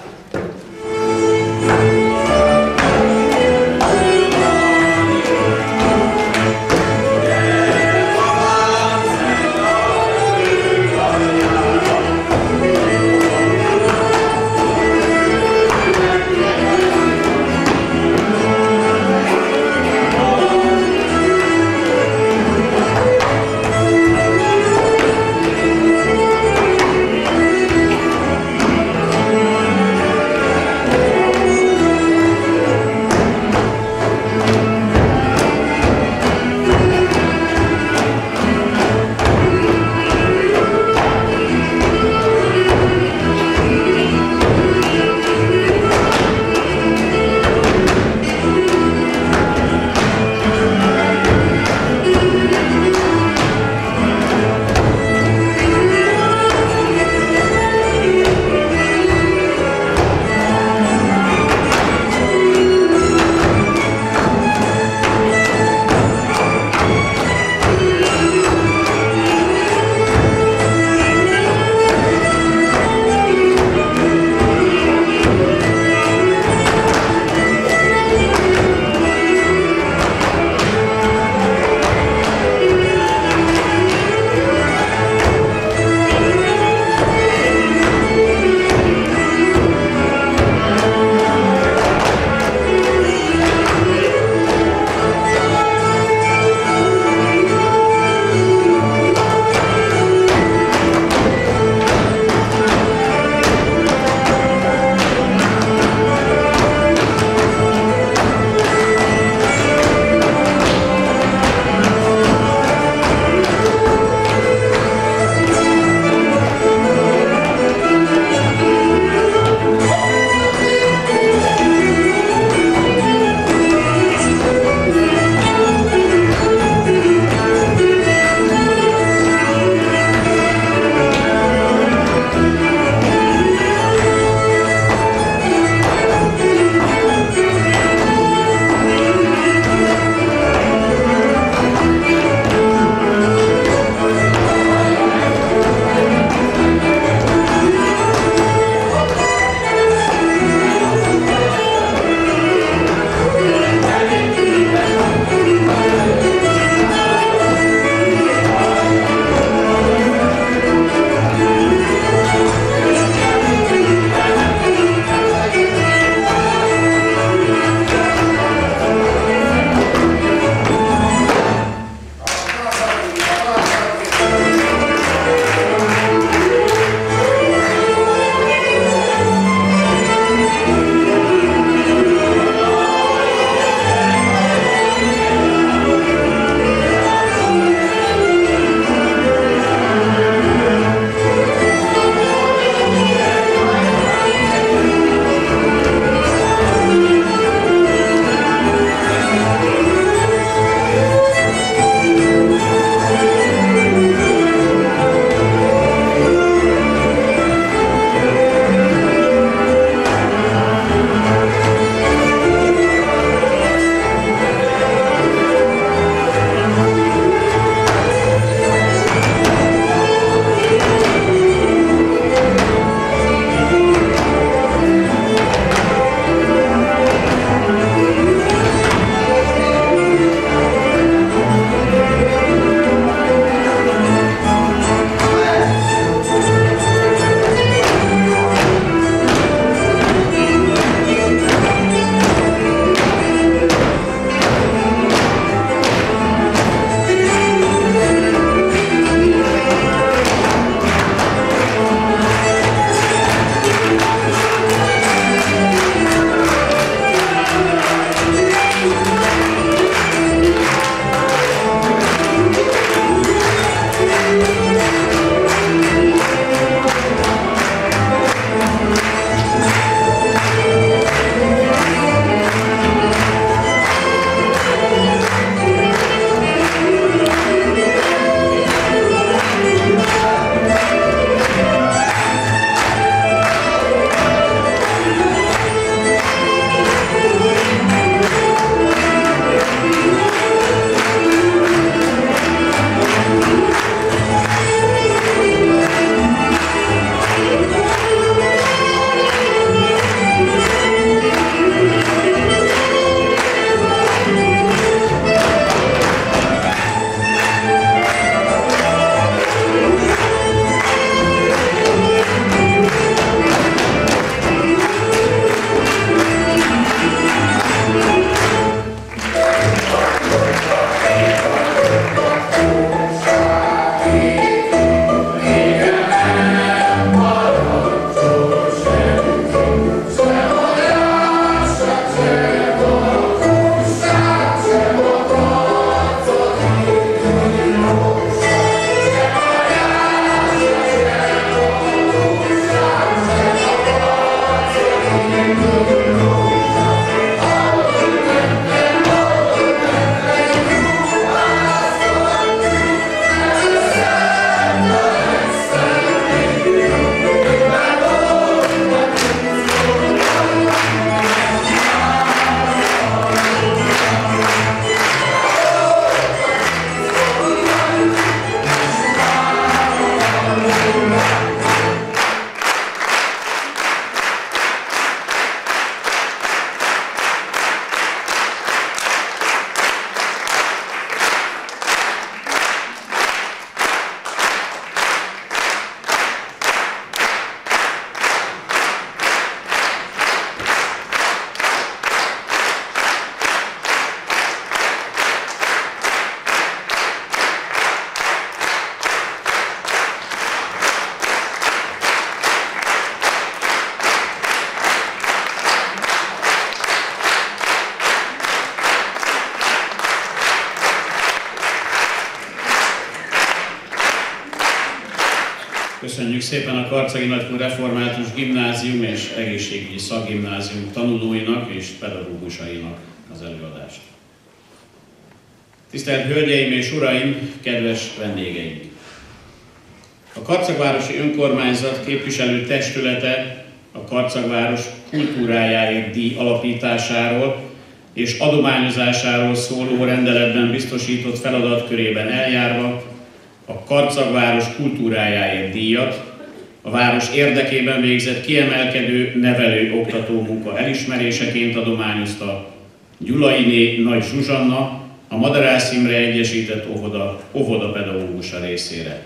Köszönjük szépen a Karcagi Nagykun Református Gimnázium és Egészségügyi Szakgimnázium tanulóinak és pedagógusainak az előadást. Tisztelt Hölgyeim és Uraim, kedves vendégeink! A Karcagvárosi Önkormányzat képviselő testülete a Karcagváros kultúrájáért díj alapításáról és adományozásáról szóló rendeletben biztosított feladatkörében eljárva a Karcagváros kultúrájáért díjat, a város érdekében végzett kiemelkedő nevelő-oktató munka elismeréseként adományozta Gyulainé Nagy Zsuzsanna, a Madarász Imre Egyesített Óvoda, óvodapedagógusa részére.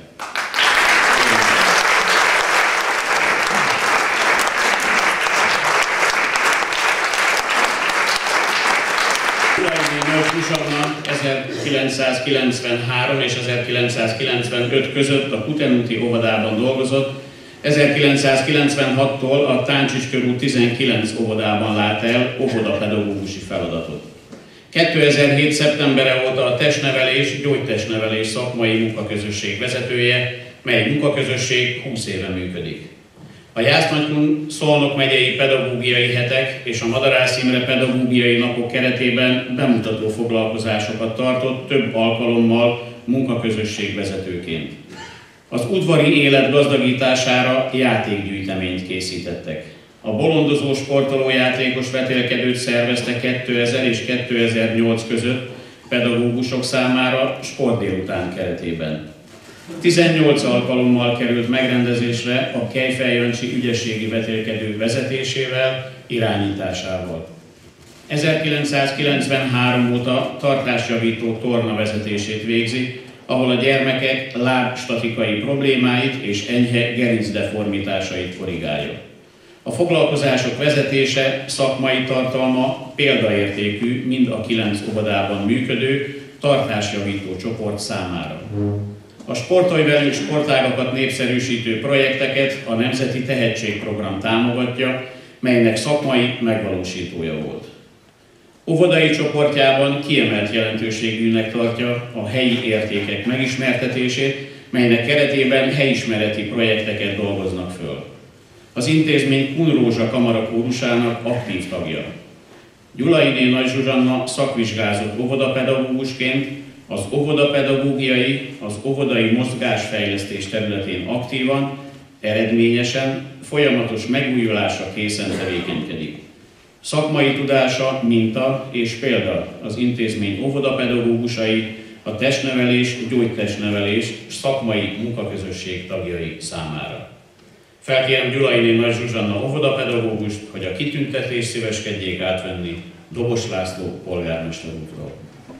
Gyulainé Nagy Zsuzsanna ezerkilencszázkilencvenhárom és ezerkilencszázkilencvenöt között a Kutenúti óvodában dolgozott, ezerkilencszázkilencvenhattól a Táncsics körút tizenkilenc óvodában lát el óvodapedagógusi feladatot. kétezer-hét. szeptembere óta a testnevelés, gyógytestnevelés szakmai munkaközösség vezetője, mely munkaközösség húsz éve működik. A Jász-Nagykun Szolnok megyei pedagógiai hetek és a Madarász Imre pedagógiai napok keretében bemutató foglalkozásokat tartott több alkalommal munkaközösség vezetőként. Az udvari élet gazdagítására játékgyűjteményt készítettek. A bolondozó sportoló játékos vetélkedőt szervezte kétezer és kétezer-nyolc között pedagógusok számára sportdélután keretében. tizennyolc alkalommal került megrendezésre a Kejfej Jancsi ügyességi vetélkedő vezetésével, irányításával. ezerkilencszázkilencvenhárom óta tartásjavító torna vezetését végzi, ahol a gyermekek lábstatikai problémáit és enyhe gerincdeformitásait korrigálja. A foglalkozások vezetése, szakmai tartalma példaértékű mind a kilenc óvodában működő tartásjavító csoport számára. A Sportolj velünk sportágakat népszerűsítő projekteket a Nemzeti Tehetségprogram támogatja, melynek szakmai megvalósítója volt. Óvodai csoportjában kiemelt jelentőségűnek tartja a helyi értékek megismertetését, melynek keretében helyismereti projekteket dolgoznak föl. Az intézmény Kunrózsa Kamara kórusának aktív tagja. Gyulainé Nagy Zsuzsanna szakvizsgázott óvodapedagógusként az óvodapedagógiai, az óvodai mozgásfejlesztés területén aktívan, eredményesen, folyamatos megújulásra készen tevékenykedik. Szakmai tudása minta és példa az intézmény óvodapedagógusai, a testnevelés, gyógytestnevelés szakmai munkaközösség tagjai számára. Felkérem Gyulainé Nagy Zsuzsanna óvodapedagógust, hogy a kitüntetést szíveskedjék átvenni Dobos László polgármester úrtól.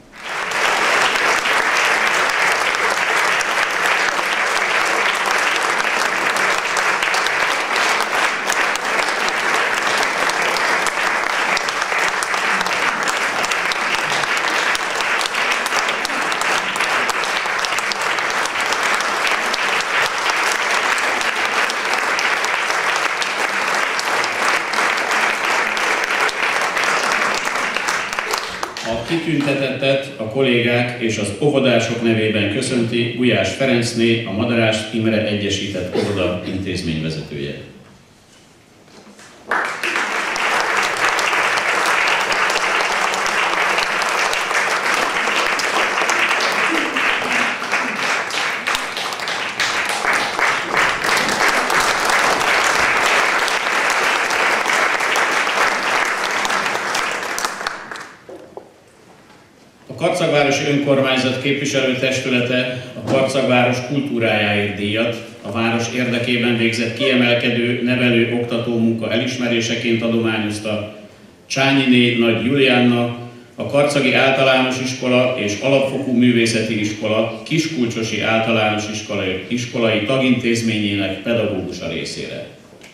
Kitüntetettet a kollégák és az óvodások nevében köszönti Gulyás Ferencné, a Madarász Imre Egyesített Óvoda intézményvezetője. A Karcagvárosi Önkormányzat képviselőtestülete a Karcagváros kultúrájáért díjat, a város érdekében végzett kiemelkedő nevelő-oktató munka elismeréseként adományozta Csányiné Nagy Juliánna, a Karcagi Általános Iskola és Alapfokú Művészeti Iskola Kiskulcsosi Általános Iskolai, iskolai tagintézményének pedagógusa részére.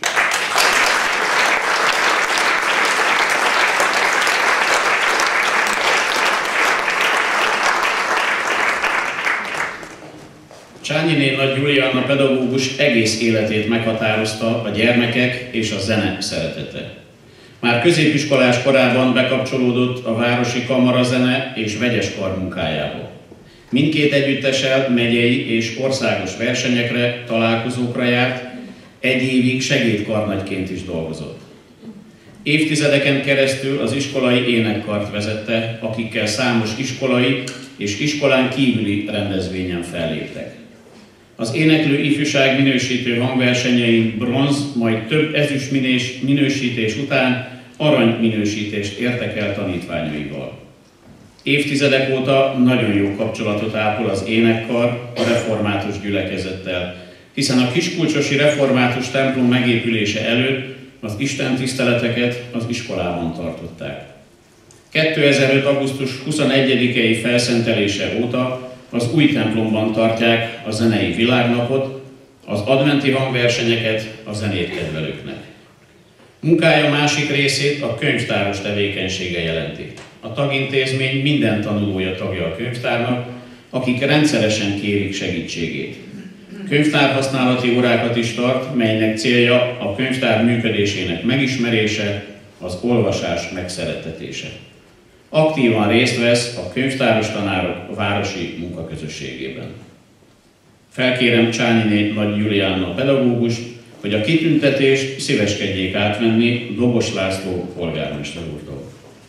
Csányiné Nagy Juliánna pedagógus egész életét meghatározta a gyermekek és a zene szeretete. Már középiskolás korában bekapcsolódott a városi kamarazene és vegyes kar munkájába. Mindkét együttessel megyei és országos versenyekre, találkozókra járt, egy évig segédkarnagyként is dolgozott. Évtizedeken keresztül az iskolai énekkart vezette, akikkel számos iskolai és iskolán kívüli rendezvényen felléptek. Az éneklő ifjúság minősítő hangversenyein bronz, majd több ezüst minősítés után arany minősítést értek el tanítványaival. Évtizedek óta nagyon jó kapcsolatot ápol az énekkar a református gyülekezettel, hiszen a kiskulcsosi református templom megépülése előtt az istentiszteleteket az iskolában tartották. kétezer-öt. augusztus huszonegyedikei felszentelése óta az új templomban tartják a zenei világnapot, az adventi hangversenyeket a zenét kedvelőknek. Munkája másik részét a könyvtáros tevékenysége jelenti. A tagintézmény minden tanulója tagja a könyvtárnak, akik rendszeresen kérik segítségét. Könyvtárhasználati órákat is tart, melynek célja a könyvtár működésének megismerése, az olvasás megszerettetése. Aktívan részt vesz a könyvtáros tanárok városi munkaközösségében. Felkérem Csányiné Nagy Juliánna pedagógust, hogy a kitüntetést szíveskedjék átvenni Dobos László polgármester úrtól.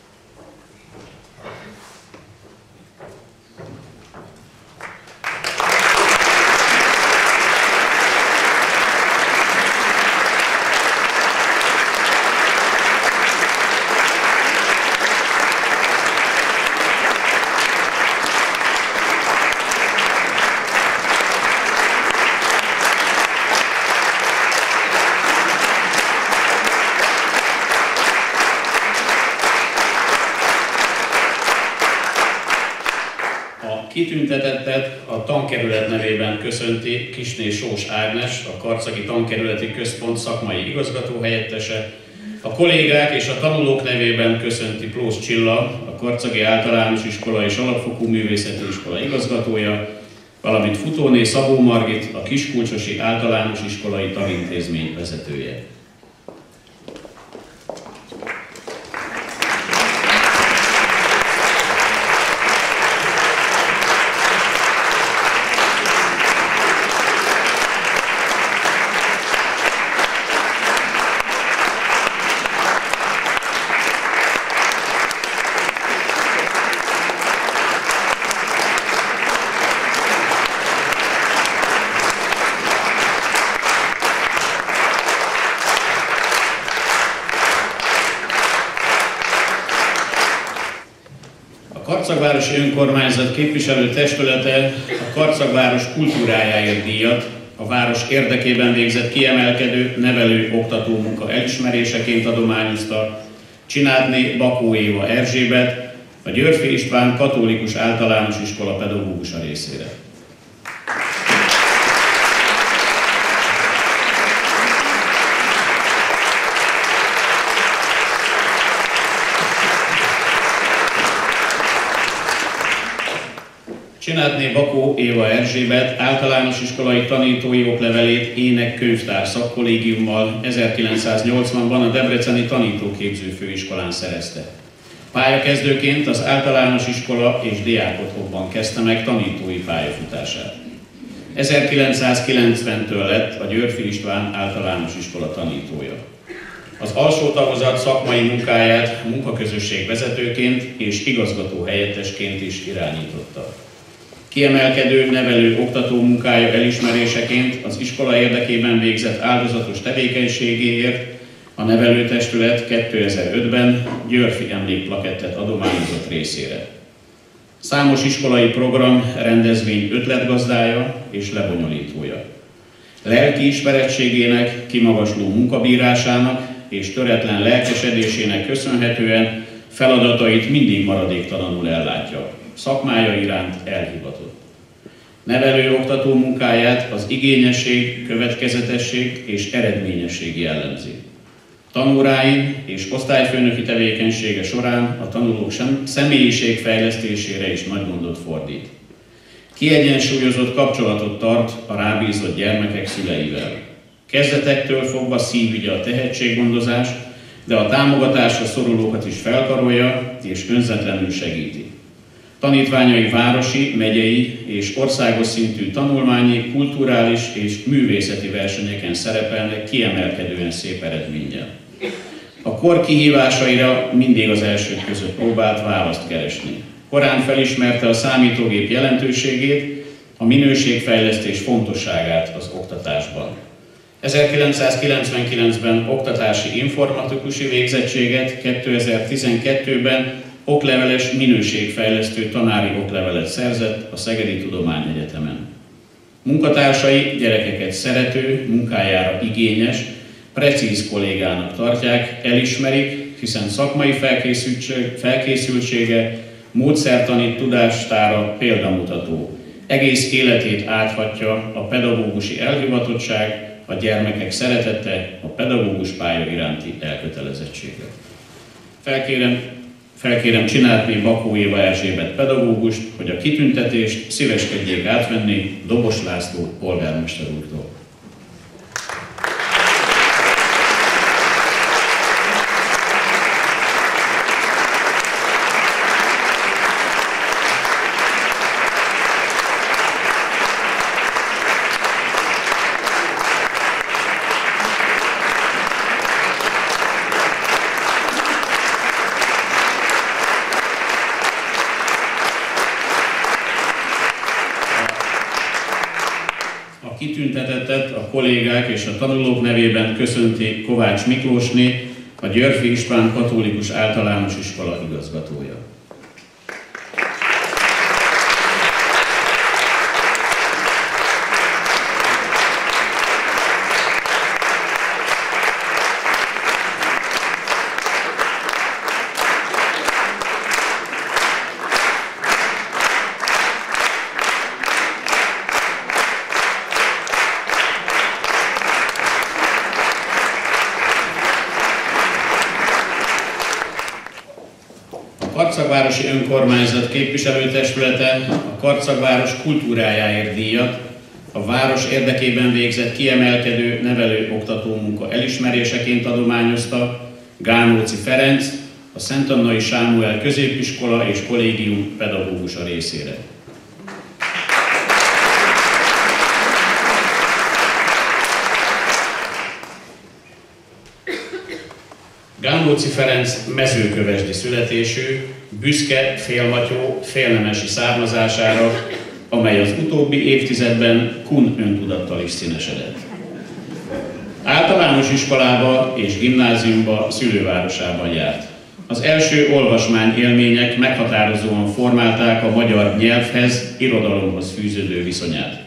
Kitüntetettet a tankerület nevében köszönti Kisné Sós Ágnes, a Karcagi Tankerületi Központ szakmai igazgatóhelyettese, a kollégák és a tanulók nevében köszönti Plós Csilla, a Karcagi Általános Iskola és Alapfokú Művészeti Iskola igazgatója, valamint Futóné Szabó Margit, a Kiskulcsosi Általános Iskolai Tagintézmény vezetője. A Karcagvárosi Önkormányzat képviselő testülete a Karcagváros kultúrájáért díjat a város érdekében végzett kiemelkedő nevelő-oktató munka elismeréseként adományozta Csinádné Bakó Éva Erzsébet, a Györffy István Katolikus Általános Iskola pedagógusa részére. Csinádné Bakó Éva Erzsébet általános iskolai tanítói oklevelét ének-könyvtár szakkollégiummal ezerkilencszáznyolcvanban a Debreceni Tanítóképző Főiskolán szerezte. Pályakezdőként az általános iskola és diákotthonban kezdte meg tanítói pályafutását. ezerkilencszázkilencventől lett a Györffy István Általános Iskola tanítója. Az alsó tagozat szakmai munkáját munkaközösség vezetőként és igazgató helyettesként is irányította. Kiemelkedő nevelő-oktató munkája elismeréseként az iskola érdekében végzett áldozatos tevékenységéért a nevelőtestület kétezer-ötben Györffy emlékplakettet adományozott részére. Számos iskolai program, rendezvény ötletgazdája és lebonyolítója. Lelki ismerettségének, kimagasló munkabírásának és töretlen lelkesedésének köszönhetően feladatait mindig maradéktalanul ellátja. Szakmája iránt elhivatott. Nevelő-oktató munkáját az igényesség, következetesség és eredményesség jellemzi. Tanóráin és osztályfőnöki tevékenysége során a tanulók személyiségfejlesztésére is nagy gondot fordít. Kiegyensúlyozott kapcsolatot tart a rábízott gyermekek szüleivel. Kezdetektől fogva szívügye a tehetséggondozás, de a támogatásra szorulókat is felkarolja és önzetlenül segíti. Tanítványai városi, megyei és országos szintű tanulmányi, kulturális és művészeti versenyeken szerepelnek kiemelkedően szép eredménnyel. A kor kihívásaira mindig az elsők között próbált választ keresni. Korán felismerte a számítógép jelentőségét, a minőségfejlesztés fontosságát az oktatásban. ezerkilencszázkilencvenkilencben oktatási informatikusi végzettséget, kétezer-tizenkettőben okleveles minőségfejlesztő tanári oklevelet szerzett a Szegedi Tudományegyetemen. Munkatársai gyerekeket szerető, munkájára igényes, precíz kollégának tartják, elismerik, hiszen szakmai felkészültsége, módszertani tudástára példamutató. Egész életét áthatja a pedagógusi elhivatottság, a gyermekek szeretete, a pedagógus pálya iránti elkötelezettsége. Felkérem, felkérem Csinárné Bakó Éva Erzsébet pedagógust, hogy a kitüntetést szíveskedjék átvenni Dobos László polgármester úrtól. Kitüntetettet a kollégák és a tanulók nevében köszönti Kovács Miklósné, a Györffy István Katolikus Általános Iskola igazgatója. Karcagvárosi Önkormányzat képviselőtestülete a Karcagváros kultúrájáért díjat a város érdekében végzett kiemelkedő nevelő-oktató munka elismeréseként adományozta Gánóci Ferenc, a Szentannai Sámuel Középiskola és Kollégium pedagógusa részére. Gánóci Ferenc mezőkövesdi születésű, büszke félmatyó, félnemesi származására, amely az utóbbi évtizedben kun öntudattal is színesedett. Általános iskolába és gimnáziumba szülővárosában járt. Az első olvasmány élmények meghatározóan formálták a magyar nyelvhez, irodalomhoz fűződő viszonyát.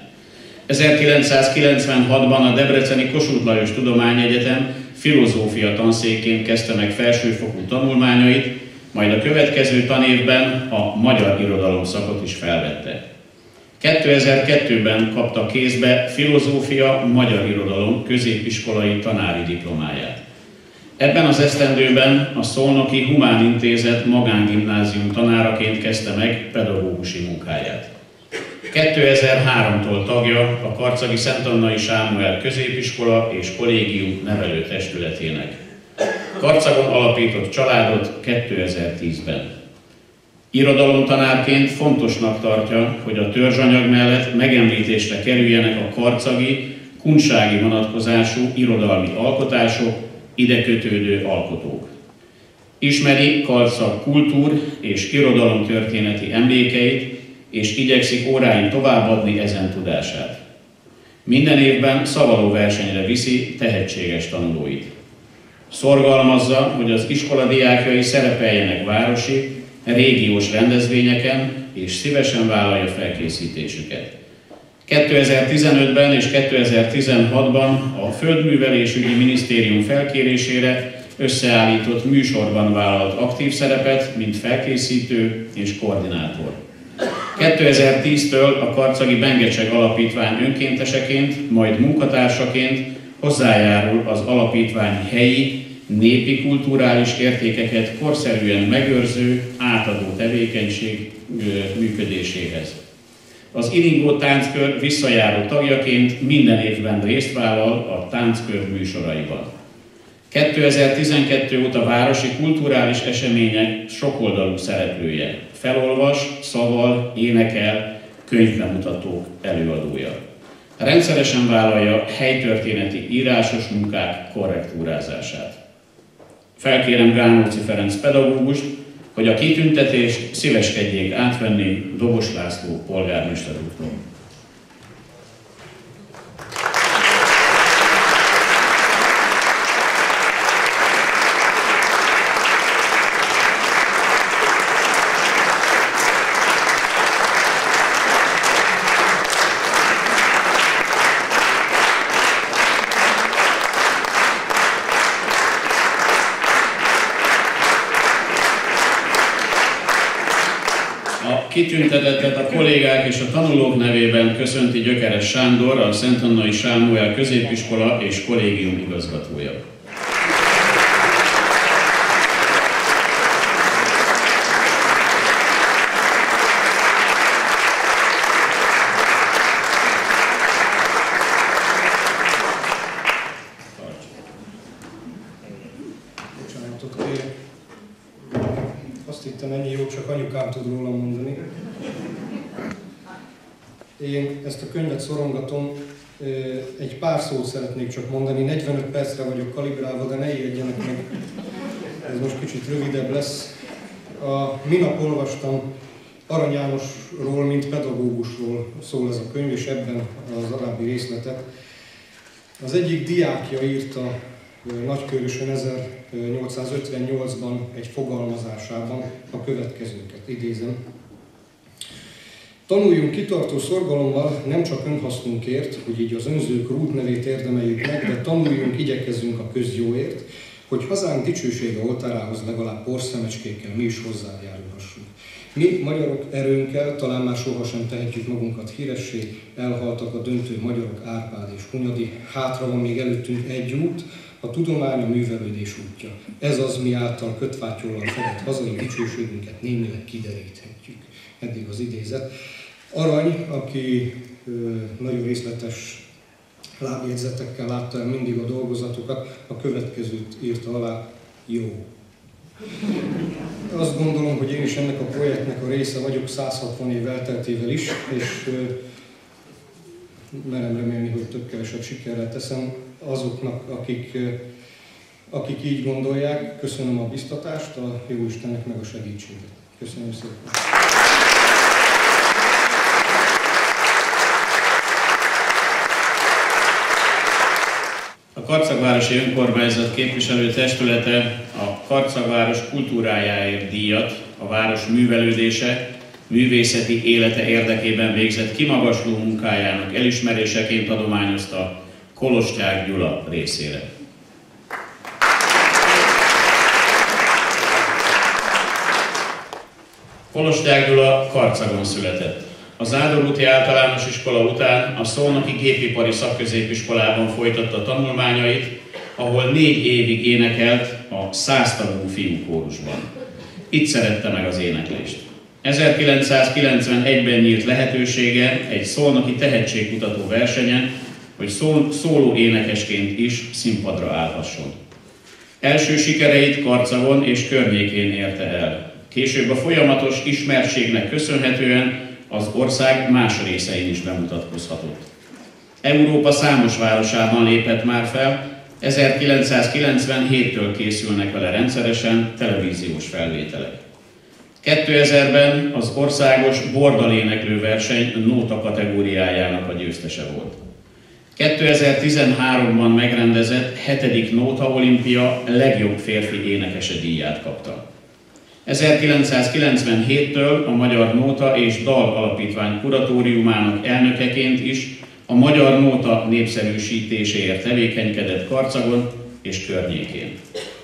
ezerkilencszázkilencvenhatban a debreceni Kossuth Lajos Tudományegyetem filozófia tanszékként kezdte meg felsőfokú tanulmányait, majd a következő tanévben a magyar irodalom szakot is felvette. kétezer-kettőben kapta kézbe filozófia, magyar irodalom középiskolai tanári diplomáját. Ebben az esztendőben a Szolnoki Humán Intézet magángimnázium tanáraként kezdte meg pedagógusi munkáját. kétezer-háromtól tagja a Karcagi Szentannai Sámuel Középiskola és Kollégium nevelőtestületének. Karcagon alapított családot kétezer-tízben. Irodalomtanárként fontosnak tartja, hogy a törzsanyag mellett megemlítésre kerüljenek a karcagi, kunsági vonatkozású irodalmi alkotások, ide kötődő alkotók. Ismeri Karcag kultúr- és irodalomtörténeti emlékeit, és igyekszik óráin továbbadni ezen tudását. Minden évben szavaló versenyre viszi tehetséges tanulóit. Szorgalmazza, hogy az iskola diákjai szerepeljenek városi, régiós rendezvényeken, és szívesen vállalja felkészítésüket. kétezer-tizenötben és kétezer-tizenhatban a Földművelésügyi Minisztérium felkérésére összeállított műsorban vállalt aktív szerepet, mint felkészítő és koordinátor. kétezer-tíztől a Karcagi Bengecseg Alapítvány önkénteseként, majd munkatársaként hozzájárul az alapítvány helyi, népi kulturális értékeket korszerűen megőrző, átadó tevékenység működéséhez. Az Iringó Tánckör visszajáró tagjaként minden évben részt vállal a Tánckör műsoraiban. kétezer-tizenkettő óta városi kulturális események sokoldalú szereplője. felolvas, szaval, énekel, könyvbemutatók előadója. Rendszeresen vállalja helytörténeti írásos munkák korrektúrázását. Felkérem Gánóci Ferenc pedagógust, hogy a kitüntetést szíveskedjék átvenni Dobos László polgármester úrtól. Kitüntetettet a kollégák és a tanulók nevében köszönti Gyökeres Sándor, a Szent Annai Sámuel Középiskola és Kollégium igazgatója. Bocsánatot kérek. Azt hittem, ennyi jót csak anyukám tud rólam mondani. Én ezt a könyvet szorongatom, egy pár szót szeretnék csak mondani, negyvenöt percre vagyok kalibrálva, de ne ijedjenek meg, ez most kicsit rövidebb lesz. A minap olvastam Arany Jánosról, mint pedagógusról szól ez a könyv, és ebben az alábbi részletet. Az egyik diákja írta Nagykőrösön ezernyolcszázötvennyolcban egy fogalmazásában a következőket, idézem. Tanuljunk kitartó szorgalommal nem csak önhasznunkért, hogy így az önzők rútnevét érdemeljük meg, de tanuljunk, igyekezzünk a közjóért, hogy hazánk dicsősége oltárához legalább porszemecskékkel mi is hozzájárulhassunk. Mi, magyarok erőnkkel talán már sohasem tehetjük magunkat híressé, elhaltak a döntő magyarok Árpád és Hunyadi, hátra van még előttünk egy út, a tudomány, a művelődés útja. Ez az, mi által kötvágyollal fedett hazai dicsőségünket némileg kideríthetjük. Eddig az idézet. Arany, aki ö, nagyon részletes lábjegyzetekkel látta el mindig a dolgozatokat, a következőt írta alá: jó. Azt gondolom, hogy én is ennek a projektnek a része vagyok száz hatvan év elteltével is, és ö, merem remélni, hogy több-kevesebb sikerrel teszem azoknak, akik, akik így gondolják. Köszönöm a biztatást, a Jóistennek meg a segítséget. Köszönöm szépen! A Karcagvárosi Önkormányzat képviselő testülete a Karcagváros kultúrájáért díjat a város művelődése, művészeti élete érdekében végzett kimagasló munkájának elismeréseként adományozta Kolostyák Gyula részére. Kolostyák Gyula Karcagon született. A Zádorúti Általános Iskola után a Szolnoki Gépipari Szakközépiskolában folytatta tanulmányait, ahol négy évig énekelt a száztagú fiúkórusban. Itt szerette meg az éneklést. ezerkilencszázkilencvenegyben nyílt lehetősége egy szolnoki tehetségkutató versenyen, hogy szóló énekesként is színpadra állhasson. Első sikereit Karcagon és környékén érte el. Később a folyamatos ismertségnek köszönhetően az ország más részein is bemutatkozhatott. Európa számos városában lépett már fel, ezerkilencszázkilencvenhéttől készülnek vele rendszeresen televíziós felvételek. kétezerben az országos bordaléneklő verseny nóta kategóriájának a győztese volt. kétezer-tizenháromban megrendezett hetedik Nóta Olimpia legjobb férfi énekese díját kapta. ezerkilencszázkilencvenhéttől a Magyar Nóta és Dal Alapítvány kuratóriumának elnökeként is a magyar nóta népszerűsítéséért tevékenykedett Karcagon és környékén.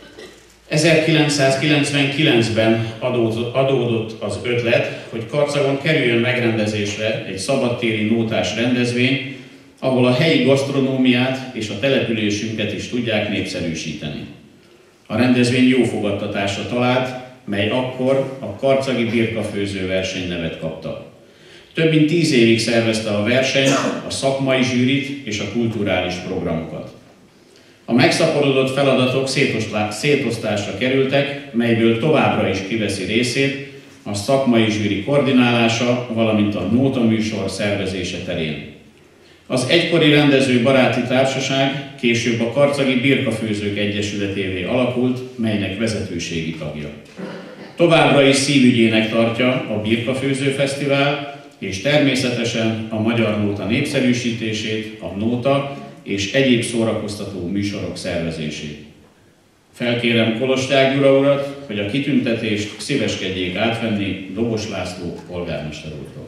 ezerkilencszázkilencvenkilencben adódott az ötlet, hogy Karcagon kerüljön megrendezésre egy szabadtéri nótás rendezvény, ahol a helyi gasztronómiát és a településünket is tudják népszerűsíteni. A rendezvény jó fogadtatásra talált, mely akkor a karcagi birkafőző verseny nevet kapta. Több mint tíz évig szervezte a versenyt, a szakmai zsűrit és a kulturális programokat. A megszaporodott feladatok szétosztásra kerültek, melyből továbbra is kiveszi részét a szakmai zsűri koordinálása, valamint a nóta műsor szervezése terén. Az egykori rendező baráti társaság később a Karcagi Birkafőzők Egyesületévé alakult, melynek vezetőségi tagja. Továbbra is szívügyének tartja a Birkafőző Fesztivál, és természetesen a magyar nóta népszerűsítését, a nóta és egyéb szórakoztató műsorok szervezését. Felkérem Kolosták Gyula urat, hogy a kitüntetést szíveskedjék átvenni Dobos László polgármester úrtól.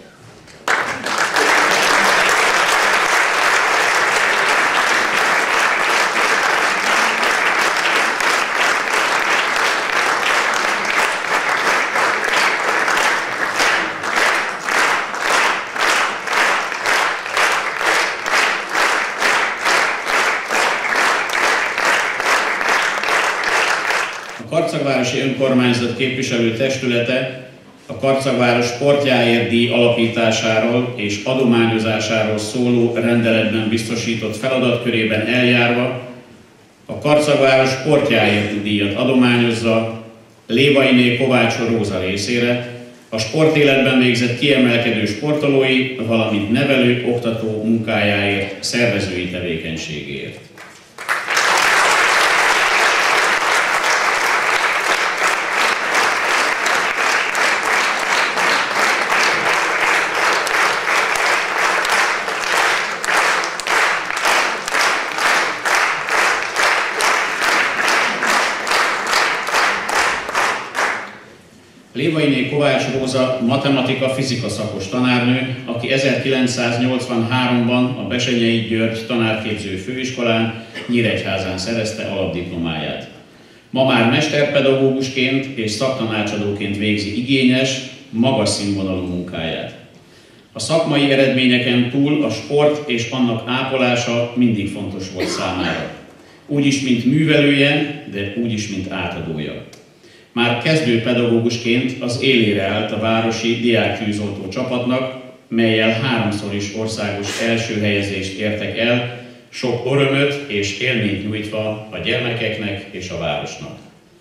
A Karcagvárosi Önkormányzat képviselő testülete a Karcagváros sportjáért díj alapításáról és adományozásáról szóló rendeletben biztosított feladatkörében eljárva a Karcagváros sportjáért díjat adományozza Lévainé Kovács Róza részére a sportéletben végzett kiemelkedő sportolói, valamint nevelő, oktató munkájáért, szervezői tevékenységéért. Lévainé Kovács Róza matematika-fizika szakos tanárnő, aki ezerkilencszáznyolcvanháromban a Bessenyei György tanárképző főiskolán Nyíregyházán szerezte alapdiplomáját. Ma már mesterpedagógusként és szaktanácsadóként végzi igényes, magas színvonalú munkáját. A szakmai eredményeken túl a sport és annak ápolása mindig fontos volt számára. Úgyis, mint művelője, de úgyis, mint átadója. Már kezdő pedagógusként az élére állt a városi diáktűzoltó csapatnak, mellyel háromszor is országos első helyezést értek el, sok örömöt és élményt nyújtva a gyermekeknek és a városnak.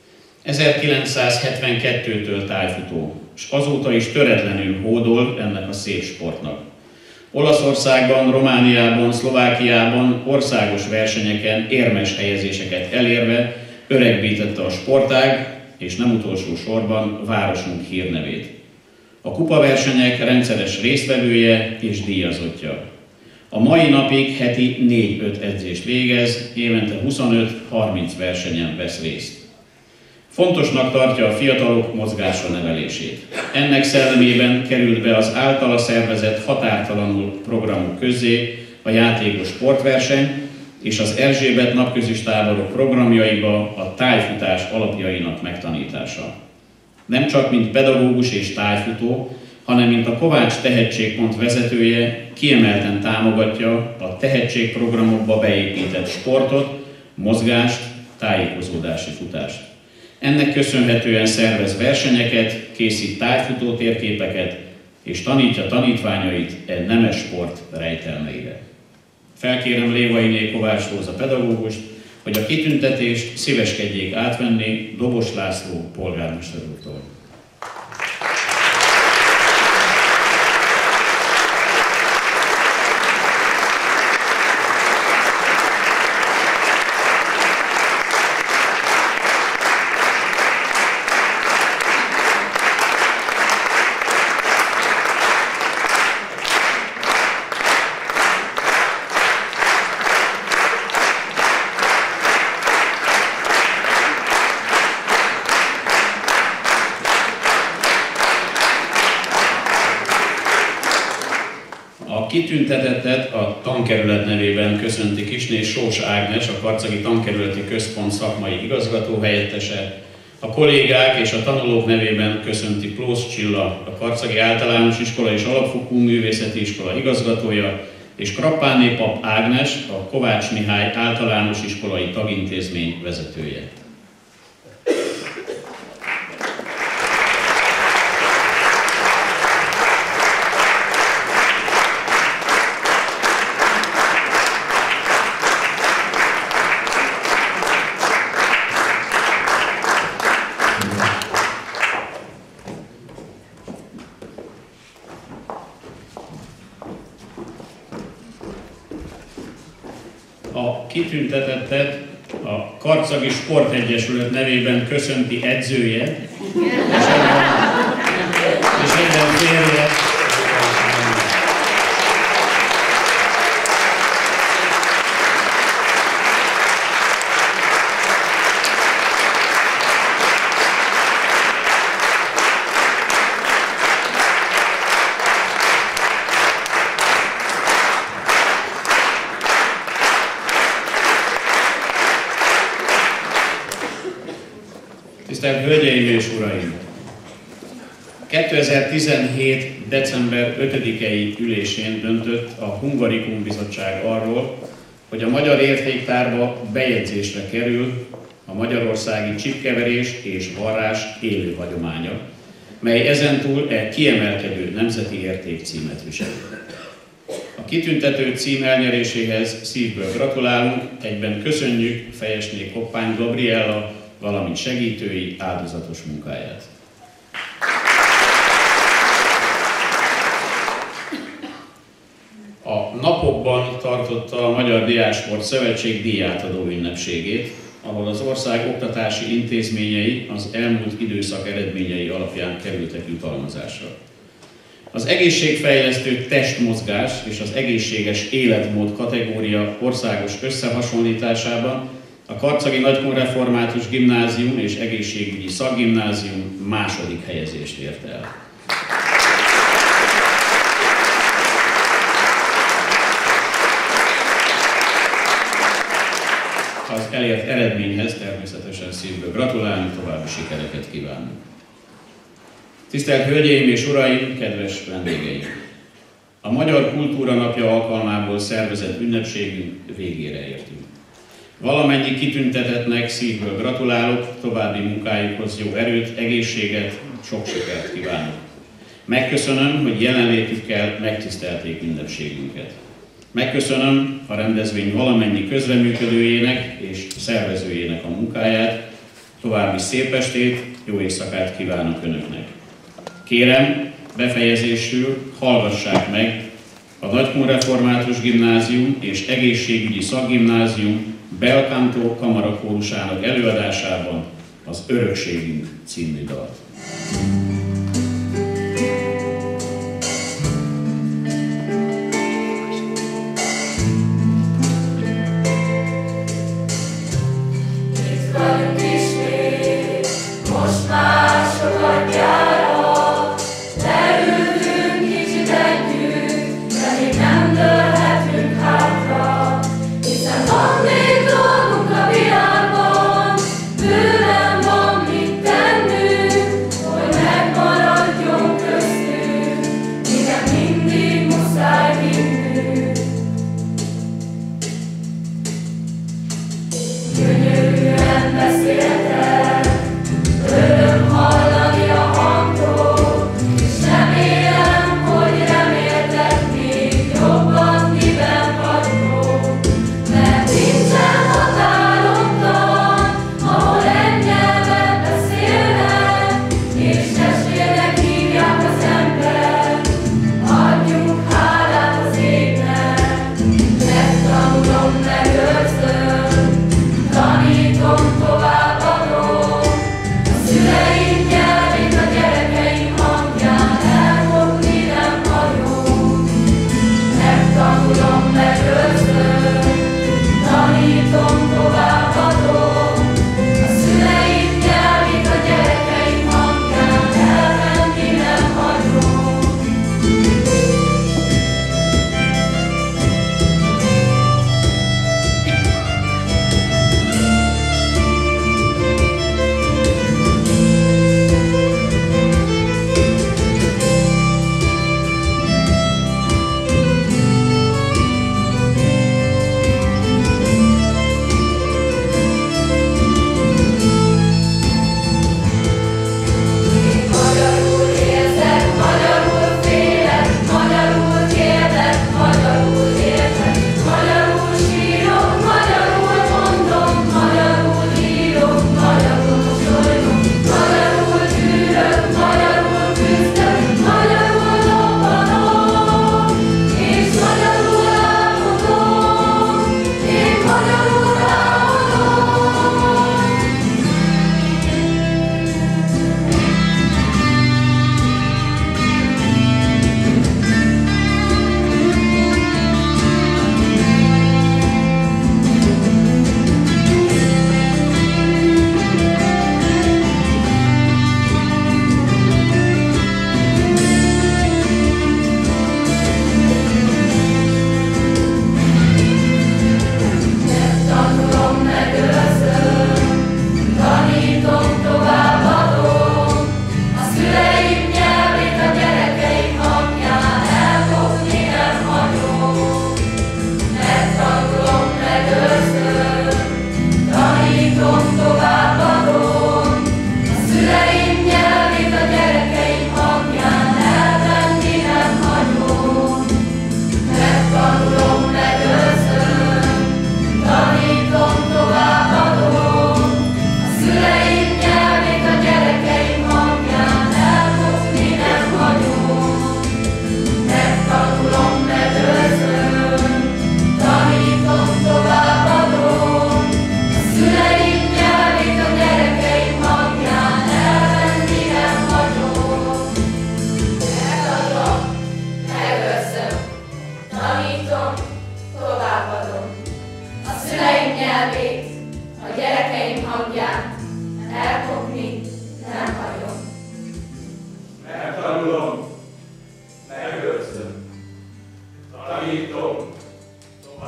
ezerkilencszázhetvenkettőtől tájfutó, és azóta is töretlenül hódol ennek a szép sportnak. Olaszországban, Romániában, Szlovákiában országos versenyeken érmes helyezéseket elérve öregbítette a sportág, és nem utolsó sorban városunk hírnevét. A kupaversenyek rendszeres résztvevője és díjazottja. A mai napig heti négy-öt edzést végez, évente huszonöt-harminc versenyen vesz részt. Fontosnak tartja a fiatalok mozgásra nevelését. Ennek szellemében került be az általa szervezett Határtalanul programok közé a játékos sportverseny, és az Erzsébet napközis táborok programjaiba a tájfutás alapjainak megtanítása. Nem csak mint pedagógus és tájfutó, hanem mint a Kovács Tehetségpont vezetője kiemelten támogatja a tehetségprogramokba beépített sportot, mozgást, tájékozódási futást. Ennek köszönhetően szervez versenyeket, készít tájfutó térképeket és tanítja tanítványait egy nemes sport rejtelmeire. Felkérem Lévainé Kovács Róza pedagógust, hogy a kitüntetést szíveskedjék átvenni Dobos László polgármester úrtól. Kitüntetettet a tankerület nevében köszönti Kisné Sós Ágnes, a Karcagi Tankerületi Központ szakmai igazgató helyettese. A kollégák és a tanulók nevében köszönti Plósz Csilla, a Karcagi Általános Iskola és Alapfokú Művészeti Iskola igazgatója, és Krappáné Pap Ágnes, a Kovács Mihály Általános Iskolai Tagintézmény vezetője. A kitüntetettet a Karcagi Sportegyesület nevében köszönti edzője, és egyben férje. Tisztelt Hölgyeim és Uraim! kétezer-tizenhét. december ötödikei ülésén döntött a Hungarikum Bizottság arról, hogy a magyar értéktárba bejegyzésre kerül a magyarországi csipkeverés és varrás élő hagyománya, mely ezentúl egy kiemelkedő nemzeti értékcímet visel. A kitüntető cím elnyeréséhez szívből gratulálunk, egyben köszönjük Fejesné Koppány Gabriella, valamint segítői áldozatos munkáját. A napokban tartotta a Magyar Diásport Szövetség díjátadó ünnepségét, ahol az ország oktatási intézményei az elmúlt időszak eredményei alapján kerültek jutalmazásra. Az egészségfejlesztő testmozgás és az egészséges életmód kategória országos összehasonlításában a Karcagi Nagykunreformátus Gimnázium és Egészségügyi Szakgimnázium második helyezést ért el. Az elért eredményhez természetesen szívből gratulálni, további sikereket kívánunk. Tisztelt Hölgyeim és Uraim, kedves vendégeim! A Magyar Kultúra Napja alkalmából szervezett ünnepségünk végére értünk. Valamennyi kitüntetettnek szívből gratulálok, további munkájukhoz jó erőt, egészséget, sok sikert kívánok. Megköszönöm, hogy jelenlétükkel megtisztelték ünnepségünket. Megköszönöm a rendezvény valamennyi közreműködőjének és szervezőjének a munkáját, további szép estét, jó éjszakát kívánok Önöknek. Kérem, befejezésül hallgassák meg a Nagykunreformátus Gimnázium és Egészségügyi Szakgimnázium belkantó kamarakórusának előadásában az Örökségünk című dalt. Bőven van mit tennünk, hogy meg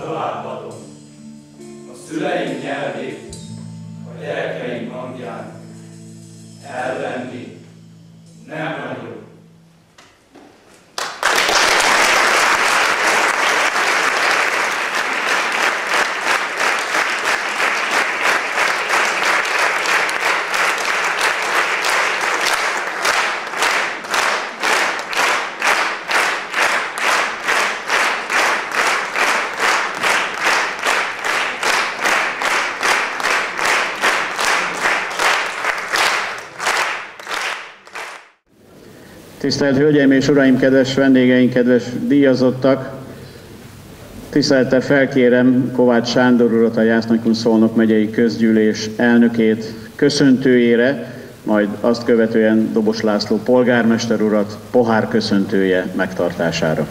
továbbadom. A szüleim nyelvét, a gyerekeim hangján elvenni nem nagyon. Tisztelt Hölgyeim és Uraim, kedves vendégeink, kedves díjazottak! Tisztelettel felkérem Kovács Sándor urat, a Jász-Nagykun-Szolnok megyei közgyűlés elnökét köszöntőjére, majd azt követően Dobos László polgármester urat pohár köszöntője megtartására.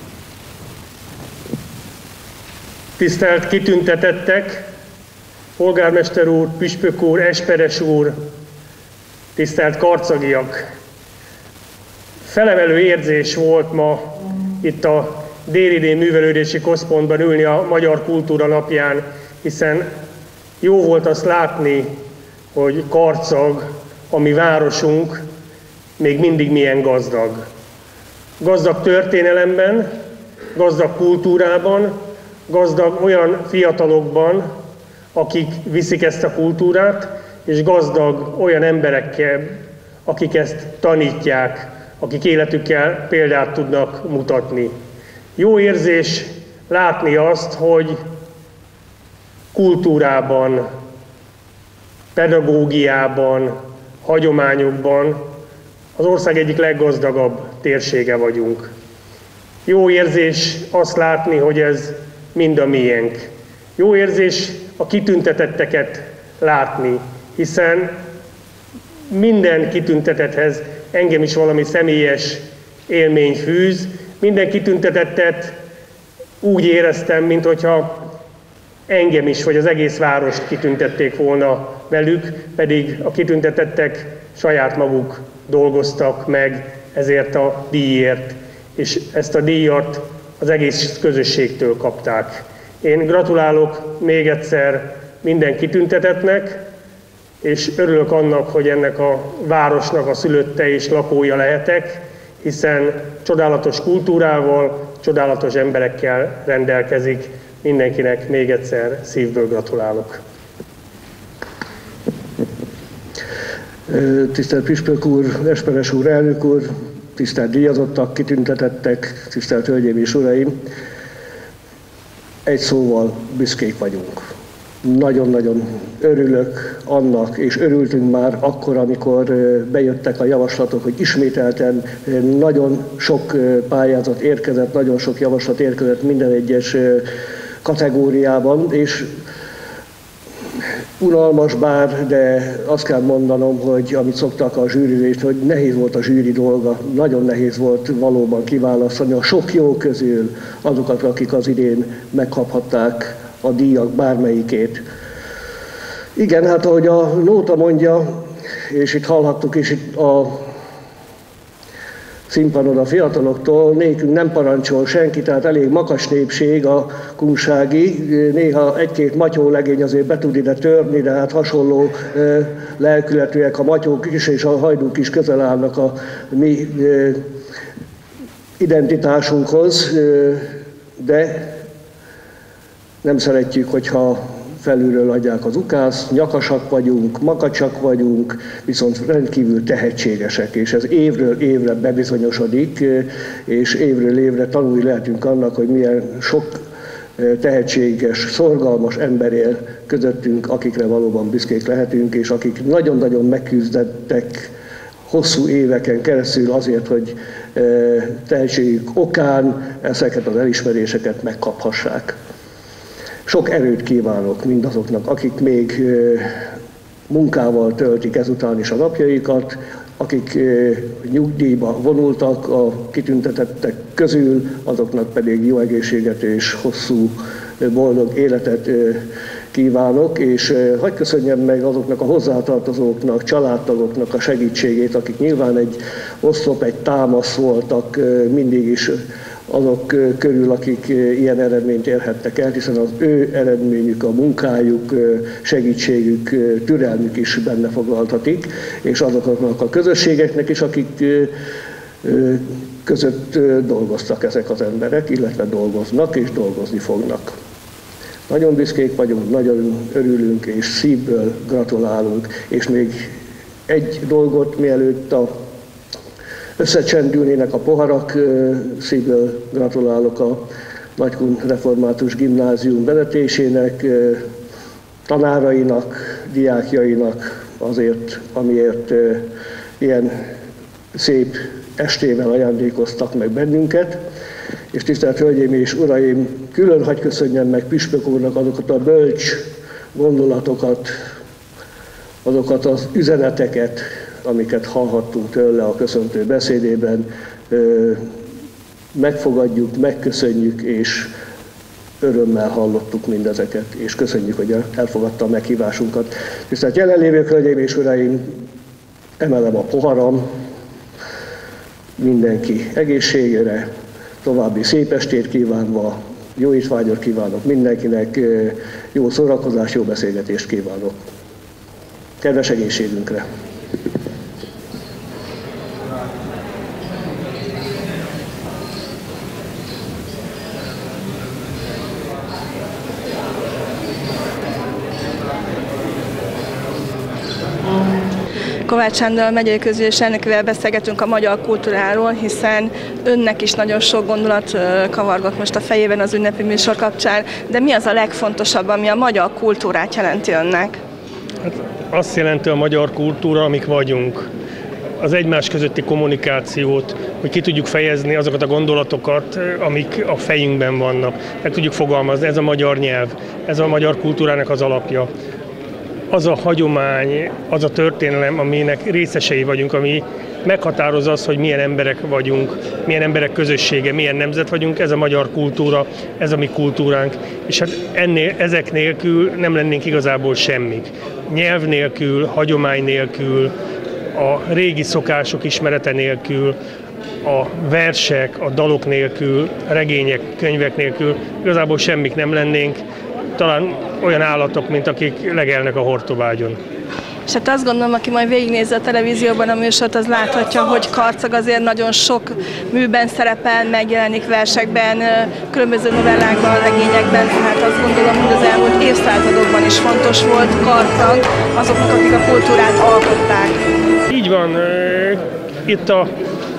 Tisztelt kitüntetettek, polgármester úr, püspök úr, esperes úr, tisztelt karcagiak! Felemelő érzés volt ma itt a Déli Művelődési Központban ülni a Magyar Kultúra Napján, hiszen jó volt azt látni, hogy Karcag, a mi városunk, még mindig milyen gazdag. Gazdag történelemben, gazdag kultúrában, gazdag olyan fiatalokban, akik viszik ezt a kultúrát, és gazdag olyan emberekkel, akik ezt tanítják, akik életükkel példát tudnak mutatni. Jó érzés látni azt, hogy kultúrában, pedagógiában, hagyományokban az ország egyik leggazdagabb térsége vagyunk. Jó érzés azt látni, hogy ez mind a miénk. Jó érzés a kitüntetetteket látni, hiszen minden kitüntetetthez engem is valami személyes élmény fűz. Minden kitüntetettet úgy éreztem, minthogyha engem is, vagy az egész várost kitüntették volna velük, pedig a kitüntetettek saját maguk dolgoztak meg ezért a díjért, és ezt a díjat az egész közösségtől kapták. Én gratulálok még egyszer minden kitüntetettnek, és örülök annak, hogy ennek a városnak a szülötte és lakója lehetek, hiszen csodálatos kultúrával, csodálatos emberekkel rendelkezik. Mindenkinek még egyszer szívből gratulálok. Tisztelt püspök úr, esperes úr, elnök úr, tisztelt díjazottak, kitüntetettek, tisztelt hölgyeim és uraim! Egy szóval büszkék vagyunk. Nagyon-nagyon örülök annak, és örültünk már akkor, amikor bejöttek a javaslatok, hogy ismételten nagyon sok pályázat érkezett, nagyon sok javaslat érkezett minden egyes kategóriában, és unalmas bár, de azt kell mondanom, hogy amit szoktak a zsűrizést, hogy nehéz volt a zsűri dolga, nagyon nehéz volt valóban kiválasztani a sok jó közül azokat, akik az idén megkaphatták a díjak bármelyikét. Igen, hát ahogy a nóta mondja, és itt hallhattuk is itt a színpadon a fiataloktól, nékünk nem parancsol senki, tehát elég makacs népség a kunsági, néha egy-két matyólegény azért be tud ide törni, de hát hasonló lelkületűek a matyók is, és a hajdúk is közel állnak a mi identitásunkhoz, de nem szeretjük, hogyha felülről adják az ukászt, nyakasak vagyunk, makacsak vagyunk, viszont rendkívül tehetségesek, és ez évről évre bebizonyosodik, és évről évre tanulni lehetünk annak, hogy milyen sok tehetséges, szorgalmas ember él közöttünk, akikre valóban büszkék lehetünk, és akik nagyon-nagyon megküzdettek hosszú éveken keresztül azért, hogy tehetségük okán ezeket az elismeréseket megkaphassák. Sok erőt kívánok mindazoknak, akik még munkával töltik ezután is a napjaikat, akik nyugdíjba vonultak a kitüntetettek közül, azoknak pedig jó egészséget és hosszú, boldog életet kívánok, és hadd köszönjem meg azoknak a hozzátartozóknak, családtagoknak a segítségét, akik nyilván egy oszlop, egy támasz voltak mindig is azok körül, akik ilyen eredményt érhettek el, hiszen az ő eredményük, a munkájuk, segítségük, türelmük is benne foglaltatik, és azoknak a közösségeknek is, akik között dolgoztak ezek az emberek, illetve dolgoznak és dolgozni fognak. Nagyon büszkék vagyunk, nagyon örülünk és szívből gratulálunk, és még egy dolgot, mielőtt a összecsendülnének a poharak, szívből gratulálok a Nagykun Református Gimnázium vezetésének, tanárainak, diákjainak azért, amiért ilyen szép estével ajándékoztak meg bennünket. És tisztelt Hölgyeim és Uraim, külön hagy köszönjem meg Püspök úrnak azokat a bölcs gondolatokat, azokat az üzeneteket, amiket hallhattunk tőle a köszöntő beszédében. Megfogadjuk, megköszönjük, és örömmel hallottuk mindezeket, és köszönjük, hogy elfogadta a meghívásunkat. Tisztelt jelenlévők, Hölgyeim és Uraim, emelem a poharam mindenki egészségére, további szép estét kívánva, jó étvágyat kívánok mindenkinek, jó szórakozást, jó beszélgetést kívánok. Kedves egészségünkre! Kovács Sándor megyei közgyűlés elnökével beszélgetünk a magyar kultúráról, hiszen önnek is nagyon sok gondolat kavargott most a fejében az ünnepi műsor kapcsán, de mi az a legfontosabb, ami a magyar kultúrát jelenti önnek? Hát azt jelenti a magyar kultúra, amik vagyunk. Az egymás közötti kommunikációt, hogy ki tudjuk fejezni azokat a gondolatokat, amik a fejünkben vannak. Meg tudjuk fogalmazni, ez a magyar nyelv, ez a magyar kultúrának az alapja. Az a hagyomány, az a történelem, aminek részesei vagyunk, ami meghatározza azt, hogy milyen emberek vagyunk, milyen emberek közössége, milyen nemzet vagyunk, ez a magyar kultúra, ez a mi kultúránk. És hát ennél, ezek nélkül nem lennénk igazából semmik. Nyelv nélkül, hagyomány nélkül, a régi szokások ismerete nélkül, a versek, a dalok nélkül, a regények, könyvek nélkül igazából semmik nem lennénk. Talán olyan állatok, mint akik legelnek a hortobágyon. És hát azt gondolom, aki majd végignézi a televízióban a műsort, az láthatja, hogy Karcag azért nagyon sok műben szerepel, megjelenik versekben, különböző novellákban, regényekben, tehát azt gondolom, hogy az elmúlt évszázadokban is fontos volt Karcag azoknak, akik a kultúrát alkották. Így van, itt a